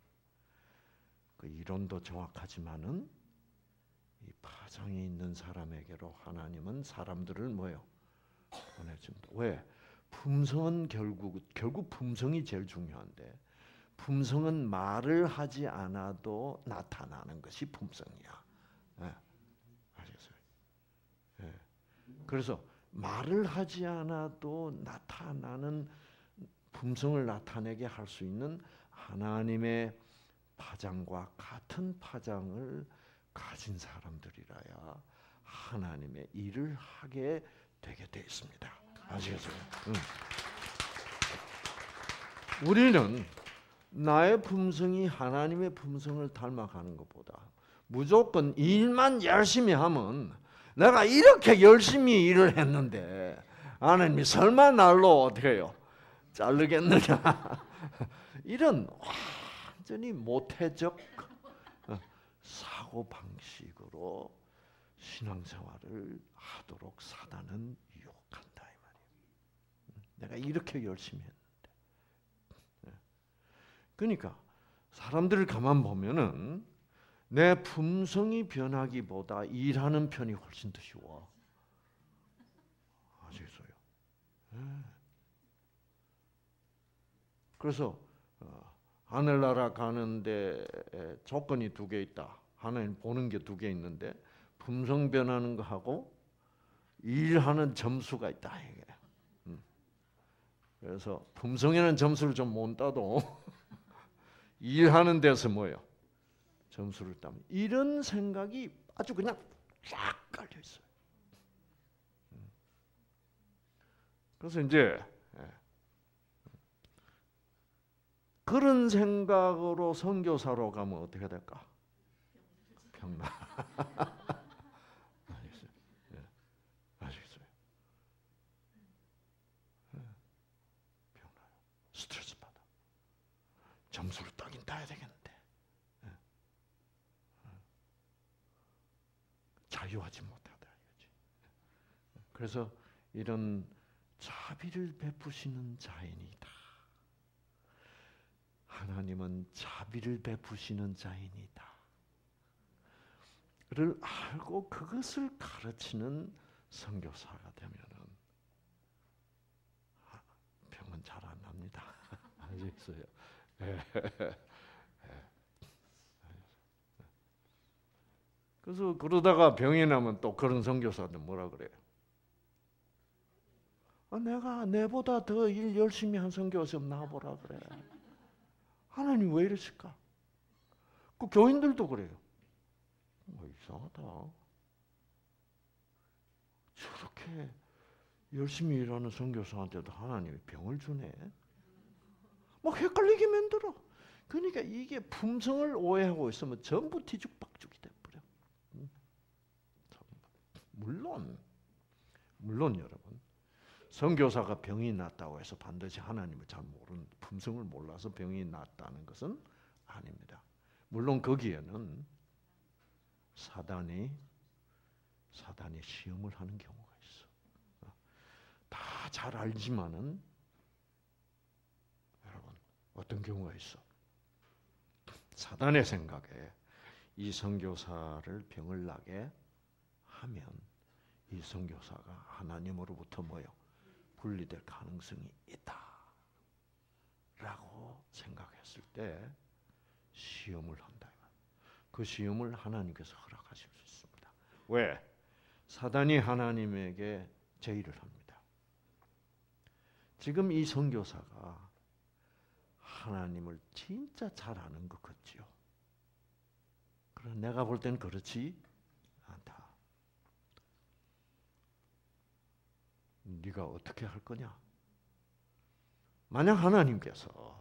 그 이론도 정확하지만은 이 파장이 있는 사람에게로 하나님은 사람들을 뭐요? 보내준다. 왜? 품성은 결국 결국 품성이 제일 중요한데 품성은 말을 하지 않아도 나타나는 것이 품성이야. 네. 아시겠어요? 네. 그래서 말을 하지 않아도 나타나는 품성을 나타내게 할 수 있는 하나님의 파장과 같은 파장을 가진 사람들이라야 하나님의 일을 하게 되게 되어 있습니다. 아시겠어요? 응. 우리는 나의 품성이 하나님의 품성을 닮아가는 것보다 무조건 일만 열심히 하면 내가 이렇게 열심히 일을 했는데 하나님이 설마 날로 어떻게 해요? 자르겠느냐? 이런 완전히 모태적 사고 방식으로 신앙생활을 하도록 사단은 유혹한다 이 말이에요. 내가 이렇게 열심히 했는데. 그러니까 사람들을 가만 보면은 내 품성이 변하기보다 일하는 편이 훨씬 더 쉬워. 아시겠어요? 그래서 하늘나라 가는데 조건이 두 개 있다. 하나님 보는 게 두 개 있는데 품성 변하는 거 하고 일하는 점수가 있다 이게. 그래서 품성에는 점수를 좀 못 따도 일하는 데서 뭐예요? 점수를 따면 이런 생각이 아주 그냥 쫙 깔려 있어요. 그래서 이제 그런 생각으로 선교사로 가면 어떻게 될까? 병나. 아시겠어요? 예. 아시겠어요? 예. 병나요. 스트레스 받아. 점수를 따긴 따야 되겠는데. 예. 예. 자유하지 못하다 이거지. 그래서 이런 자비를 베푸시는 자인이다. 하나님은 자비를 베푸시는 자인이다. 를 알고 그것을 가르치는 선교사가 되면은 병은 잘 안 납니다. 아시겠어요? 그래서 그러다가 병이 나면 또 그런 선교사들 뭐라 그래요? 아, 내가 내보다 더 일 열심히 한 선교사 나보라 그래. 하나님 왜 이러실까? 그 교인들도 그래요. 뭐 이상하다. 저렇게 열심히 일하는 선교사한테도 하나님이 병을 주네. 막 헷갈리게 만들어. 그러니까 이게 품성을 오해하고 있으면 전부 뒤죽박죽이 돼버려. 물론 물론 여러분, 선교사가 병이 났다고 해서 반드시 하나님을 잘 모르는, 품성을 몰라서 병이 났다는 것은 아닙니다. 물론 거기에는 사단이 사단이 시험을 하는 경우가 있어. 다 잘 알지만은 여러분, 어떤 경우가 있어? 사단의 생각에 이 선교사를 병을 나게 하면 이 선교사가 하나님으로부터 뭐요? 분리될 가능성이 있다라고 생각했을 때 시험을 한다. 그 시험을 하나님께서 허락하실 수 있습니다. 왜? 사단이 하나님에게 제의를 합니다. 지금 이 선교사가 하나님을 진짜 잘 아는 것 같지요. 그러나 내가 볼 때는 그렇지 않다. 네가 어떻게 할 거냐? 만약 하나님께서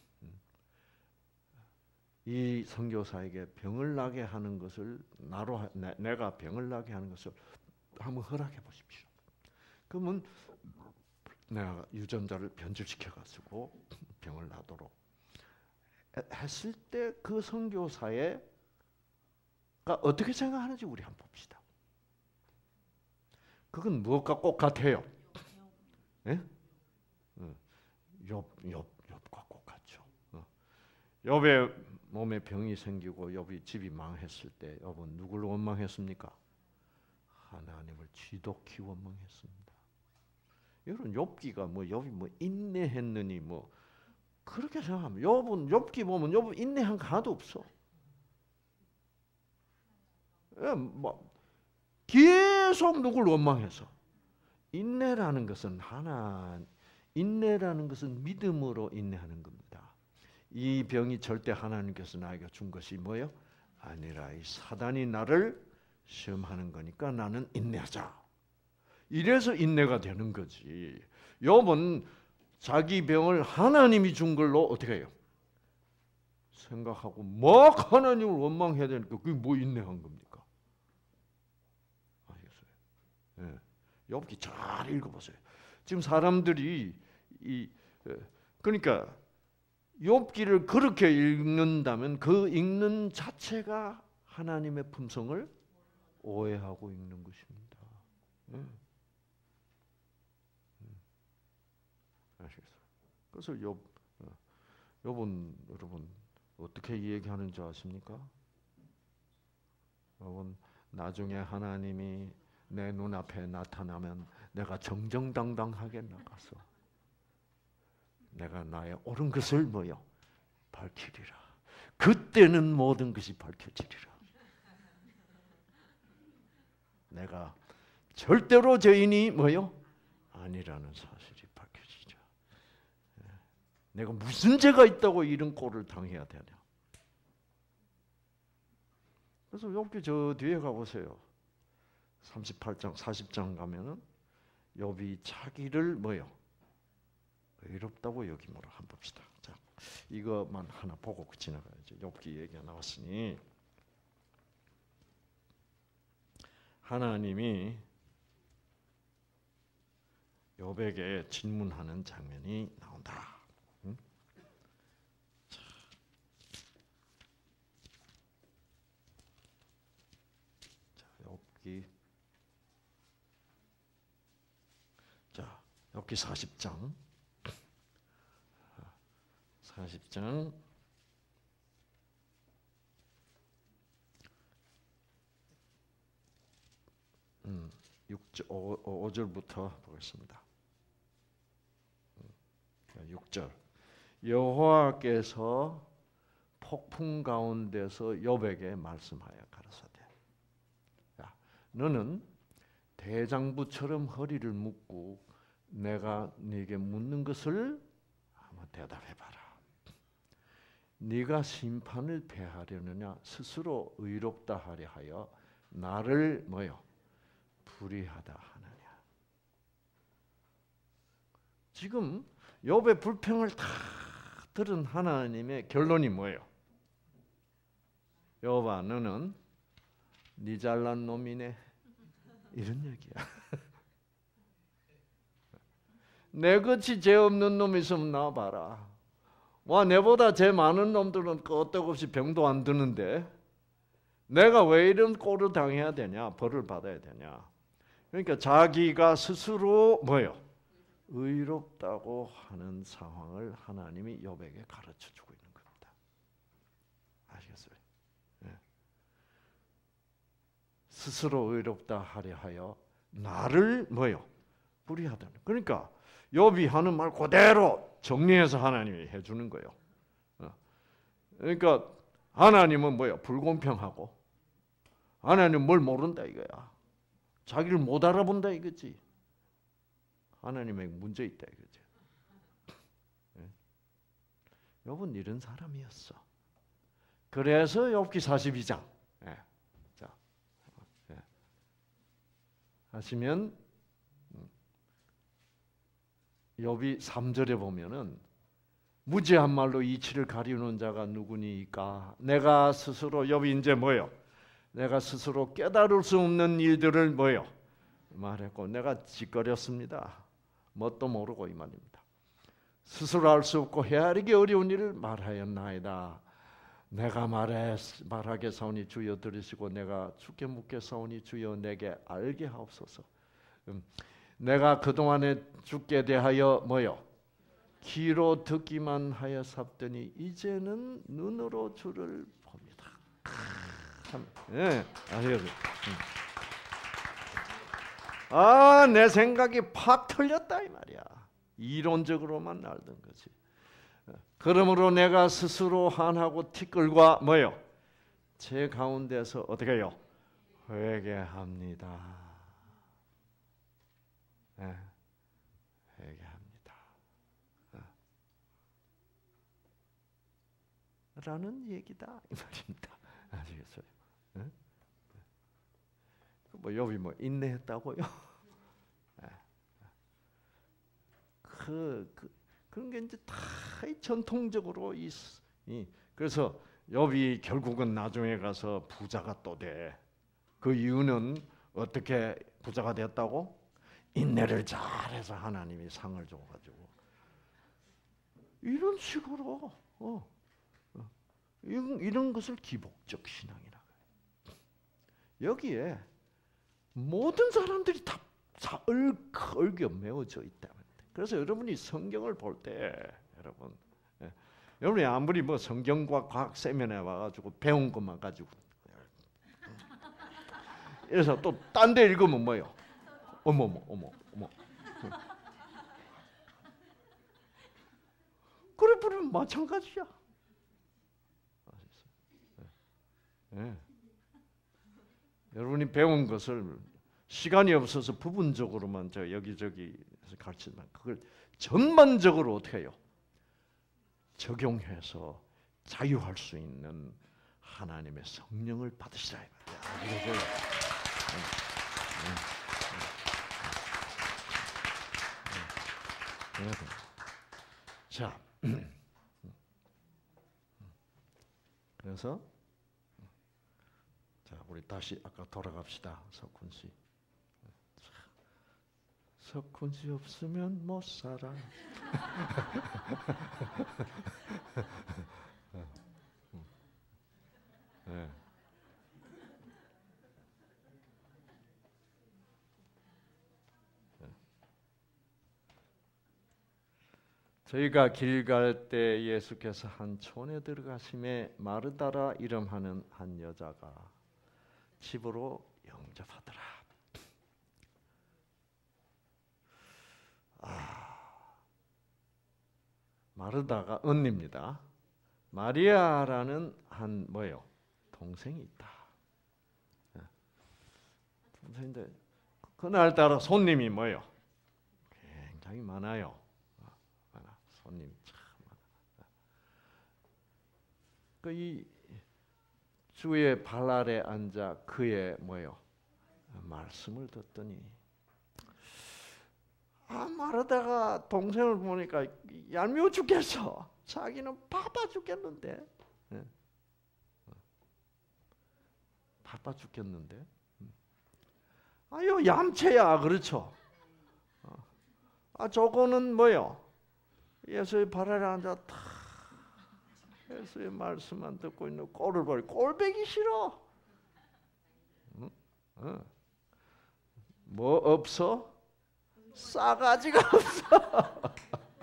이 선교사에게 병을 나게 하는 것을 나로 내, 내가 병을 나게 하는 것을 한번 허락해 보십시오. 그러면 내가 유전자를 변질시켜 가지고 병을 나도록 했을 때 그 선교사가 어떻게 생각하는지 우리 한번 봅시다. 그건 무엇과 꼭 같아요? 예? 욥, 욥, 욥과 꼭 같죠. 욥의 몸에 병이 생기고 욥이 집이 망했을 때 욥은 누구를 원망했습니까? 하나님을 지독히 원망했습니다. 여러분, 욥기가 뭐 욥이 뭐 인내했느니 뭐 그렇게 생각하면 욥은 욥기 보면 욥은 인내한 거 하나도 없어. 예, 뭐 계속 누굴 원망해서. 인내라는 것은 하나, 인내라는 것은 믿음으로 인내하는 겁니다. 이 병이 절대 하나님께서 나에게 준 것이 뭐예요? 아니라 이 사단이 나를 시험하는 거니까 나는 인내하자. 이래서 인내가 되는 거지. 욥은 자기 병을 하나님이 준 걸로 어떻게 해요? 생각하고 막 하나님을 원망해야 되니까 그게 뭐 인내한 겁니까? 아시겠어요? 예. 욥기 잘 읽어보세요. 지금 사람들이 이 그러니까 욥기를 그렇게 읽는다면 그 읽는 자체가 하나님의 품성을 오해하고 읽는 것입니다. 예. 아시겠어요? 그래서 욥, 욥은 여러분 어떻게 얘기하는 줄 아십니까? 욥은 나중에 하나님이 내 눈앞에 나타나면 내가 정정당당하게 나가서 내가 나의 옳은 것을 뭐요? 밝히리라. 그때는 모든 것이 밝혀지리라. 내가 절대로 죄인이 뭐요? 아니라는 사실이 밝혀지죠. 내가 무슨 죄가 있다고 이런 꼴을 당해야 되냐. 그래서 욥기 저 뒤에 가보세요. 삼십팔 장, 사십 장 가면은 욥이 자기를 뭐요? 의롭다고 여김으로 한번 봅시다. 자, 이거만 하나 보고 지나가야죠. 욥기 얘기가 나왔으니 하나님이 욥에게 질문하는 장면이 나온다. 응? 자, 자, 욥기 자, 욥기 사십 장 사십 장 음, 육 절, 오 절부터 보겠습니다. 육 절 여호와께서 폭풍 가운데서 욥에게 말씀하여 가라사대 야, 너는 대장부처럼 허리를 묶고 내가 네게 묻는 것을 한번 대답해봐라. 네가 심판을 패하려느냐 스스로 의롭다 하려 하여 나를 뭐요? 불의하다 하느냐. 지금 욥의 불평을 다 들은 하나님의 결론이 뭐예요? 욥아, 너는 네 잘난 놈이네. 이런 얘기야. 내같이 죄 없는 놈 있으면 나와봐라. 와, 내보다 죄 많은 놈들은 끄떡없이 병도 안 드는데 내가 왜 이런 꼴을 당해야 되냐, 벌을 받아야 되냐. 그러니까 자기가 스스로 뭐예요? 의롭다고 하는 상황을 하나님이 욥에게 가르쳐주고 있는 겁니다. 아시겠어요? 네. 스스로 의롭다 하려 하여 나를 뭐예요? 불의하다는. 그러니까 욥이 하는 말 그대로 정리해서 하나님이 해주는 거예요. 그러니까 하나님은 뭐예요? 불공평하고 하나님은 뭘 모른다 이거야. 자기를 못 알아본다 이거지. 하나님의 문제 있다 이거지. 욥은 이런 사람이었어. 그래서 욥기 사십이 장 예. 자, 예. 하시면 욥이 삼 절에 보면은 무지한 말로 이치를 가리우는 자가 누구니까? 내가 스스로 욥이 이제 뭐요? 내가 스스로 깨달을 수 없는 일들을 뭐요? 말했고 내가 짓거렸습니다. 뭣도 모르고 이 말입니다. 스스로 알 수 없고 헤아리기 어려운 일을 말하였나이다. 내가 말해 말하겠사오니 주여 들으시고 내가 죽게 묻겠사오니 주여 내게 알게 하옵소서. 음, 내가 그동안에 주께 대하여 뭐요? 귀로 듣기만 하여 삽더니 이제는 눈으로 주를 봅니다. 예, 아시겠어요? 아, 내 생각이 팍 틀렸다 이 말이야. 이론적으로만 알던 거지. 그러므로 내가 스스로 한하고 티끌과 뭐요? 제 가운데서 어떻게 해요? 회개합니다. 네, 회개합니다. 라는 얘기다 이 말입니다. 아시겠어요? 네? 뭐 욥이 뭐 인내했다고요? 네. 그, 그 그런 게 이제 다 전통적으로 이, 이 그래서 욥이 결국은 나중에 가서 부자가 또 돼. 그 이유는 어떻게 부자가 됐다고? 인내를 잘해서 하나님이 상을 줘가지고 이런 식으로 어, 어, 이런, 이런 것을 기복적 신앙이라고 해요. 여기에 모든 사람들이 다, 다 얽혀 메워져 있다. 그래서 여러분이 성경을 볼 때 여러분 예, 여러분이 아무리 뭐 성경과 과학 세미나에 와가지고 배운 것만 가지고 그래서 또 딴 데 읽으면 뭐요? 어머 어머 어머 어머 그래 버리면 마찬가지야. 예. 예. 여러분이 배운 것을 시간이 없어서 부분적으로만 저 여기저기 가르치지만 그걸 전반적으로 어떻게 해요? 적용해서 자유할 수 있는 하나님의 성령을 받으시라. 자, 그래서 자 우리 다시 아까 돌아갑시다. 석훈 씨. 석훈 씨 없으면 못 살아. 네. 저희가 길 갈 때 예수께서 한 촌에 들어가심에 마르다라 이름하는 한 여자가 집으로 영접하더라. 아, 마르다가 언니입니다. 마리아라는 한 뭐요? 동생이 있다. 동생인데 그날따라 손님이 뭐요? 굉장히 많아요. 많아. 손님 참 많아. 그 이 주의 발 아래 앉아 그의 뭐요? 말씀을 듣더니 아, 마르다가 동생을 보니까 얄미워 죽겠어. 자기는 바빠 죽겠는데. 네. 바빠 죽겠는데. 아유, 얌체야. 그렇죠. 아, 저거는 뭐요? 예수의 발 아래 앉아 탁 예수의 말씀만 듣고 있는 꼴을 보니 꼴배기 싫어. 응? 응. 뭐 없어? 싸가지가 없어.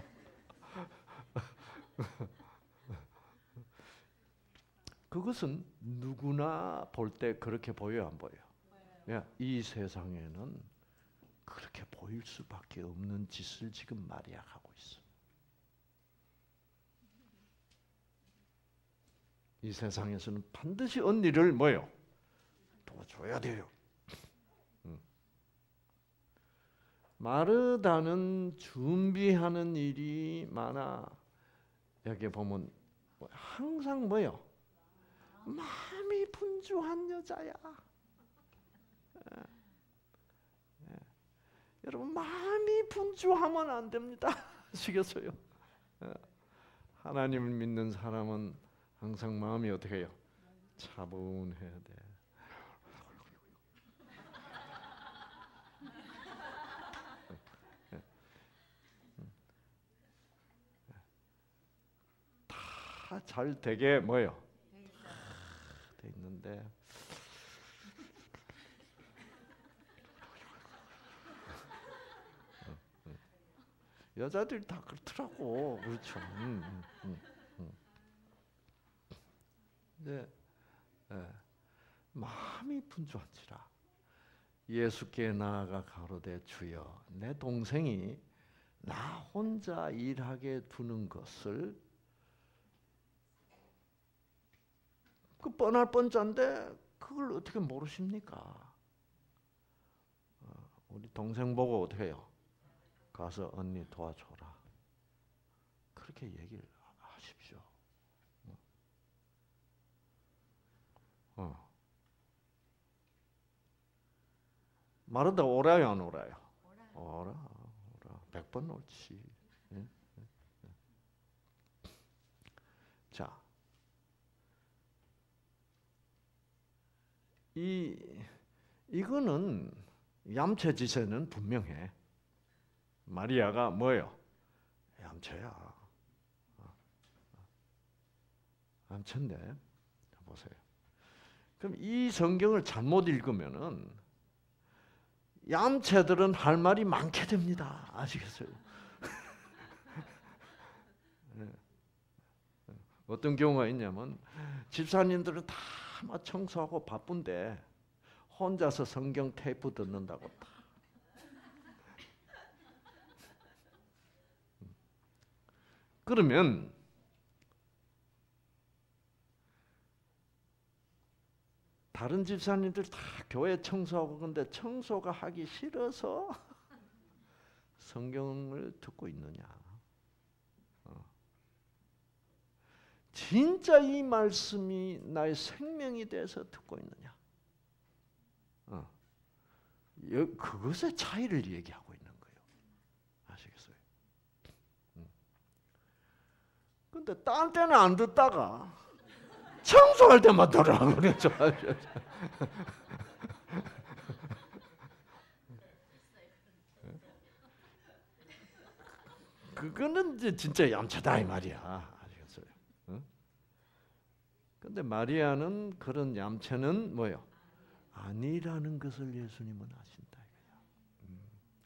그것은 누구나 볼 때 그렇게 보여, 안 보여? 네. 이 세상에는 그렇게 보일 수밖에 없는 짓을 지금 마리아가 하고 있어. 이 세상에서는 반드시 언니를 뭐요? 도와줘야 돼요. 응. 마르다는 준비하는 일이 많아. 여기 보면 항상 뭐요? 마음이 분주한 여자야. 예. 예. 여러분, 마음이 분주하면 안 됩니다. 아시겠어요? 예. 하나님을 믿는 사람은 항상 마음이 어떻게 해요? 차분해야 돼. 다 잘 되게 뭐요? 돼 있는데 여자들이 다 그렇더라고. 그렇죠. 음, 음, 음, 음. 네, 네. 마음이 분주한지라 예수께 나아가 가로되 주여 내 동생이 나 혼자 일하게 두는 것을 그 뻔할 뻔짠데 그걸 어떻게 모르십니까? 어, 우리 동생 보고 어떻게 해요? 가서 언니 도와줘라. 그렇게 얘기를 하십시오. 어. 마르다 오라요, 안 오라요? 오라, 오라. 백 번 옳지. 예? 예? 자, 이 이거는 얌체짓에는 분명해. 마리아가 뭐예요? 얌체야. 얌체인데 보세요. 그럼 이 성경을 잘못 읽으면은 얌체들은 할 말이 많게 됩니다. 아시겠어요? 네. 어떤 경우가 있냐면 집사님들은 다 청소하고 바쁜데 혼자서 성경 테이프 듣는다고 다. 그러면 다른 집사님들 다 교회 청소하고 근데 청소가 하기 싫어서 성경을 듣고 있느냐? 어. 진짜 이 말씀이 나의 생명이 돼서 듣고 있느냐? 어. 그것의 차이를 얘기하고 있는 거예요. 아시겠어요? 근데 딴 때는 안 듣다가 청소할 때만 들으라 그랬죠. 그거는 이제 진짜 얌체다 이 말이야. 아시겠어요? 응? 근데 마리아는 그런 얌체는 뭐요? 아니라는 것을 예수님은 아신다. 음.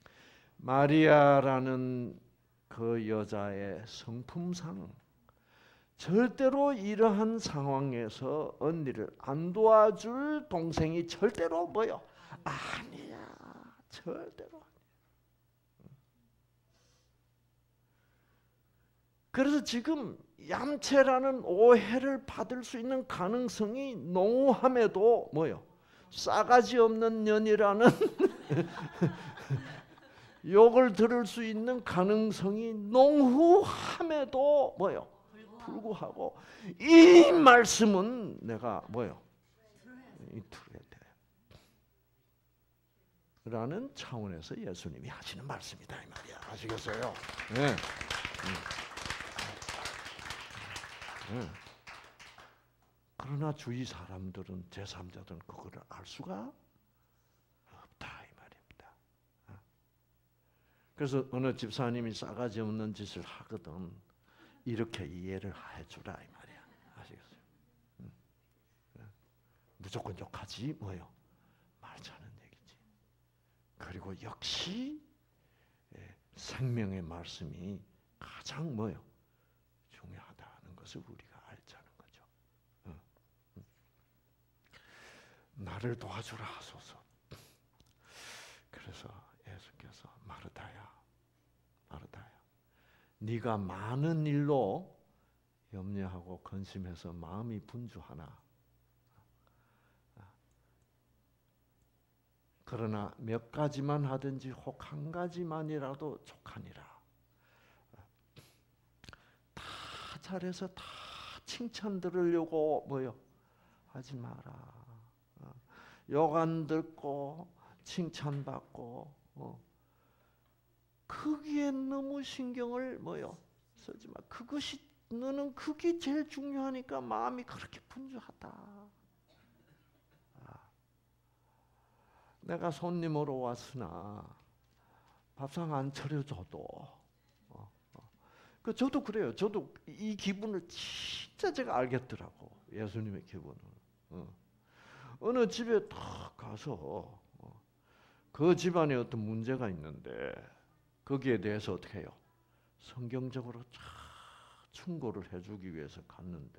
마리아라는 그 여자의 성품상 절대로 이러한 상황에서 언니를 안 도와줄 동생이 절대로 뭐요? 아니야. 절대로 아니야. 그래서 지금 얌체라는 오해를 받을 수 있는 가능성이 농후함에도 뭐요? 싸가지 없는 년이라는 욕을 들을 수 있는 가능성이 농후함에도 뭐요? 불구하고 이 말씀은 내가 뭐요? 들어야 돼. 라는 차원에서 예수님이 하시는 말씀이다 이 말이야. 아시겠어요? 네. 음. 네. 그러나 주위 사람들은 제삼자들은 그거를 알 수가 없다 이 말입니다. 그래서 어느 집사님이 싸가지 없는 짓을 하거든 이렇게 이해를 해주라 이 말이야. 아시겠어요? 음. 무조건 욕하지 뭐요? 말자는 얘기지. 그리고 역시 생명의 말씀이 가장 뭐요? 중요하다는 것을 우리가 알자는 거죠. 나를 도와주라 하소서. 그래서 예수께서 마르다야, 마르다야, 네가 많은 일로 염려하고 근심해서 마음이 분주하나 그러나 몇 가지만 하든지 혹 한 가지만이라도 족하니라. 다 잘해서 다 칭찬 들으려고 뭐요? 하지 마라. 욕 안 듣고 칭찬 받고 어. 거기에 너무 신경을 뭐요? 쓰지 마. 그것이 너는 그게 제일 중요하니까 마음이 그렇게 분주하다. 내가 손님으로 왔으나 밥상 안 차려줘도 어, 어. 그 저도 그래요. 저도 이 기분을 진짜 제가 알겠더라고. 예수님의 기분을. 어. 어느 집에 딱 가서 어, 그 집안에 어떤 문제가 있는데 거기에 대해서 어떻게 해요? 성경적으로 쫙 충고를 해주기 위해서 갔는데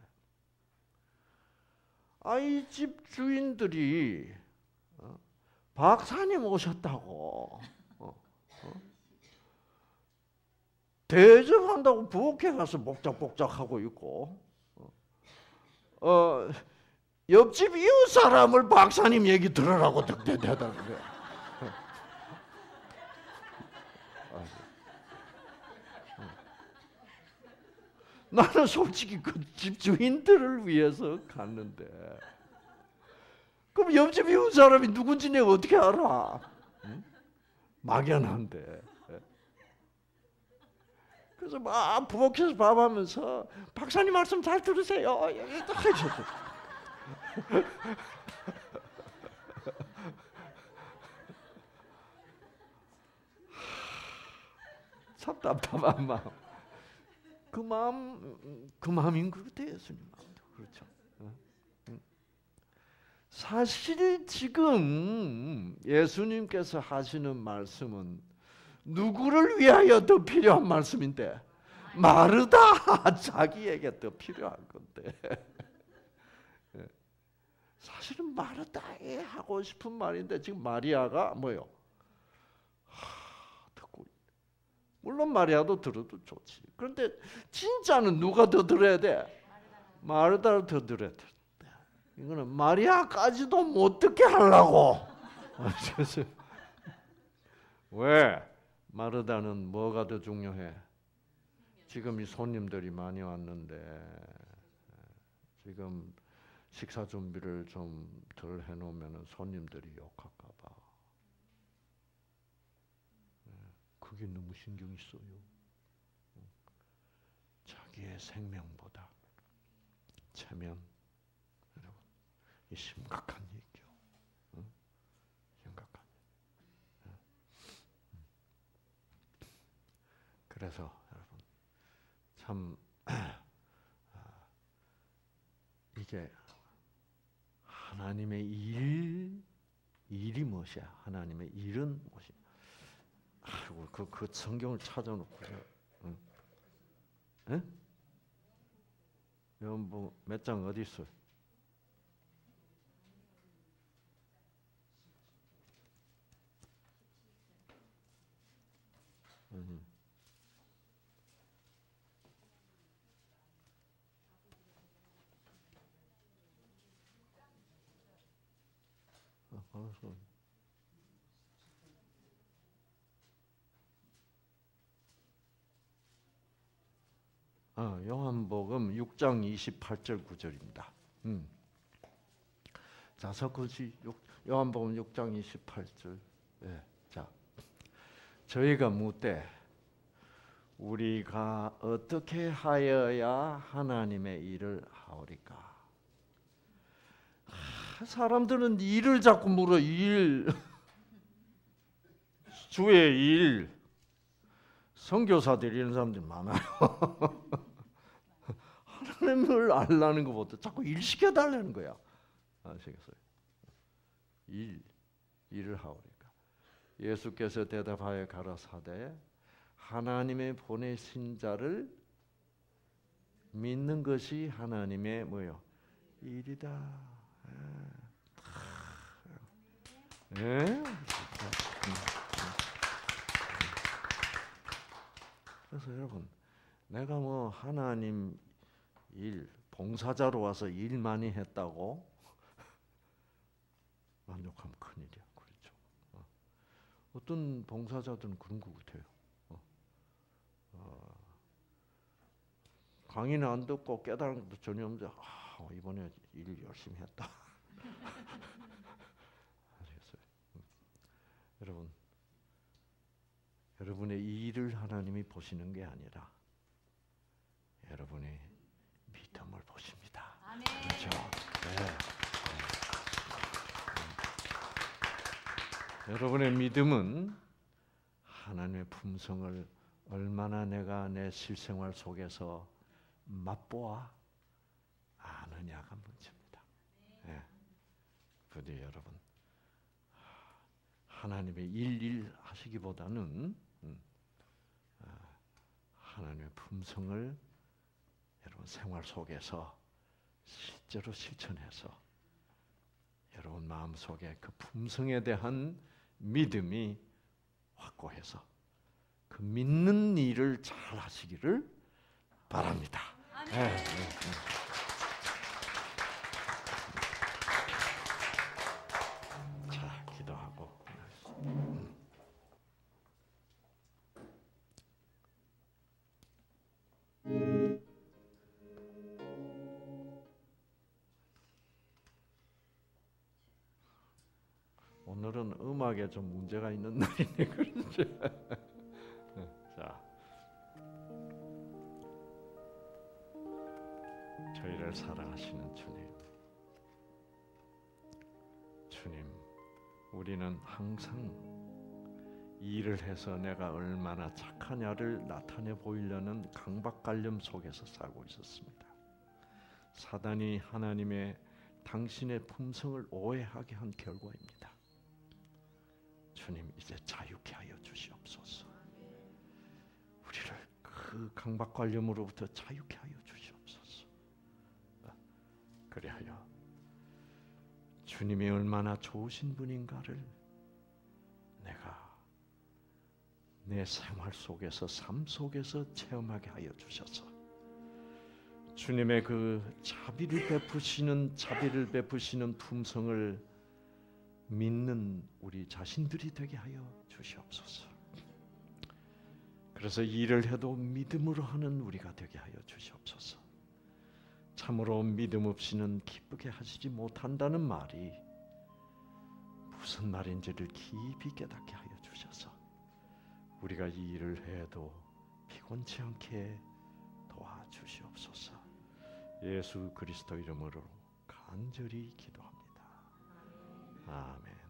아이 집 주인들이 어, 박사님 오셨다고 어, 어? 대접한다고 부엌에 가서 복작복작하고 있고 어, 어, 옆집 이웃 사람을 박사님 얘기 들으라고 득대대다 그래. 나는 솔직히 그 집 주인들을 위해서 갔는데 그럼 옆집 이웃 사람이 누군지 내가 어떻게 알아? 응? 막연한데. 그래서 막 부엌에서 밥하면서 박사님 말씀 잘 들으세요. 이렇게 하셨어. 참 답답한 마음. 그 마음, 그 마음인 것 같아요, 예수님 마음도 그렇죠. 사실 지금 예수님께서 하시는 말씀은 누구를 위하여 더 필요한 말씀인데 마르다 자기에게 더 필요한 건데 사실은 마르다에 하고 싶은 말인데 지금 마리아가 뭐요? 하, 듣고 물론 마리아도 들어도 좋지. 그런데 진짜는 누가 더 들어야 돼? 마르다를 더 들어야 돼. 이거는 마리아까지도 못 듣게 하려고. 왜? 마르다는 뭐가 더 중요해? 지금 이 손님들이 많이 왔는데 지금 식사 준비를 좀 덜 해놓으면 손님들이 욕할까 봐. 그게 너무 신경이 써요. 자기의 생명보다 체면. 여러분, 이 심각한 얘기요. 응? 심각한 얘기. 응? 그래서 여러분 참 이게 하나님의 일, 일이 무엇이야? 하나님의 일은 무엇이야? 아이고 그, 그 성경을 찾아놓고 응? 응? 여러분 뭐 몇 장 어디 있어요? 음. 아, 아, 요한복음 육 장 이십팔 절 구 절입니다. 음. 자, 석훈 씨, 요한복음 육 장 이십팔 절 예, 자, 저희가 묻되 우리가 어떻게 하여야 하나님의 일을 하오리까? 아, 사람들은 일을 자꾸 물어. 일, 주의 일. 선교사들 이런 사람들 많아요. 하나님을 알라는 것보다 자꾸 일 시켜달라는 거야. 아시겠어요? 일, 일을 하오리까. 예수께서 대답하여 가라사대 하나님의 보내신 자를 믿는 것이 하나님의 뭐요? 일이다. 예. 예. 그래서 여러분, 내가 뭐 하나님 일 봉사자로 와서 일 많이 했다고 만족하면 큰일이야. 그렇죠? 어. 어떤 봉사자들은 그런 것 같아요. 어. 어. 강의는 안 듣고 깨달은 것도 전혀 없는데 아, 이번에 일 열심히 했다. 아시겠어요? 음. 여러분, 여러분의 일을 하나님이 보시는 게 아니라 여러분의 믿음을 보십니다. 아멘. 그렇죠? 네. 네. 여러분의 믿음은 하나님의 품성을 얼마나 내가 내 실생활 속에서 맛보아 아느냐가 문제입니다. 네. 부디 여러분 하나님의 일일 하시기보다는 하나님의 품성을 여러분 생활 속에서 실제로 실천해서 여러분 마음속에 그 품성에 대한 믿음이 확고해서 그 믿는 일을 잘 하시기를 바랍니다. 네, 네, 네. 자, 기도하고 오늘은 음악에 좀 문제가 있는 날이네, 그렇지? 자, 저희를 사랑하시는 주님, 주님, 우리는 항상 일을 해서 내가 얼마나 착하냐를 나타내 보이려는 강박관념 속에서 살고 있었습니다. 사단이 하나님의 당신의 품성을 오해하게 한 결과입니다. 주님, 이제 자유케 하여 주시옵소서. 우리를 그 강박관념으로부터 자유케 하여 주시옵소서. 그리하여 주님이 얼마나 좋으신 분인가를 내가 내 생활 속에서, 삶 속에서 체험하게 하여 주셔서 주님의 그 자비를 베푸시는 자비를 베푸시는 품성을 믿는 우리 자신들이 되게 하여 주시옵소서. 그래서 일을 해도 믿음으로 하는 우리가 되게 하여 주시옵소서. 참으로 믿음 없이는 기쁘게 하시지 못한다는 말이 무슨 말인지를 깊이 깨닫게 하여 주셔서 우리가 이 일을 해도 피곤치 않게 도와주시옵소서. 예수 그리스도 이름으로 간절히 기도합니다. 아멘.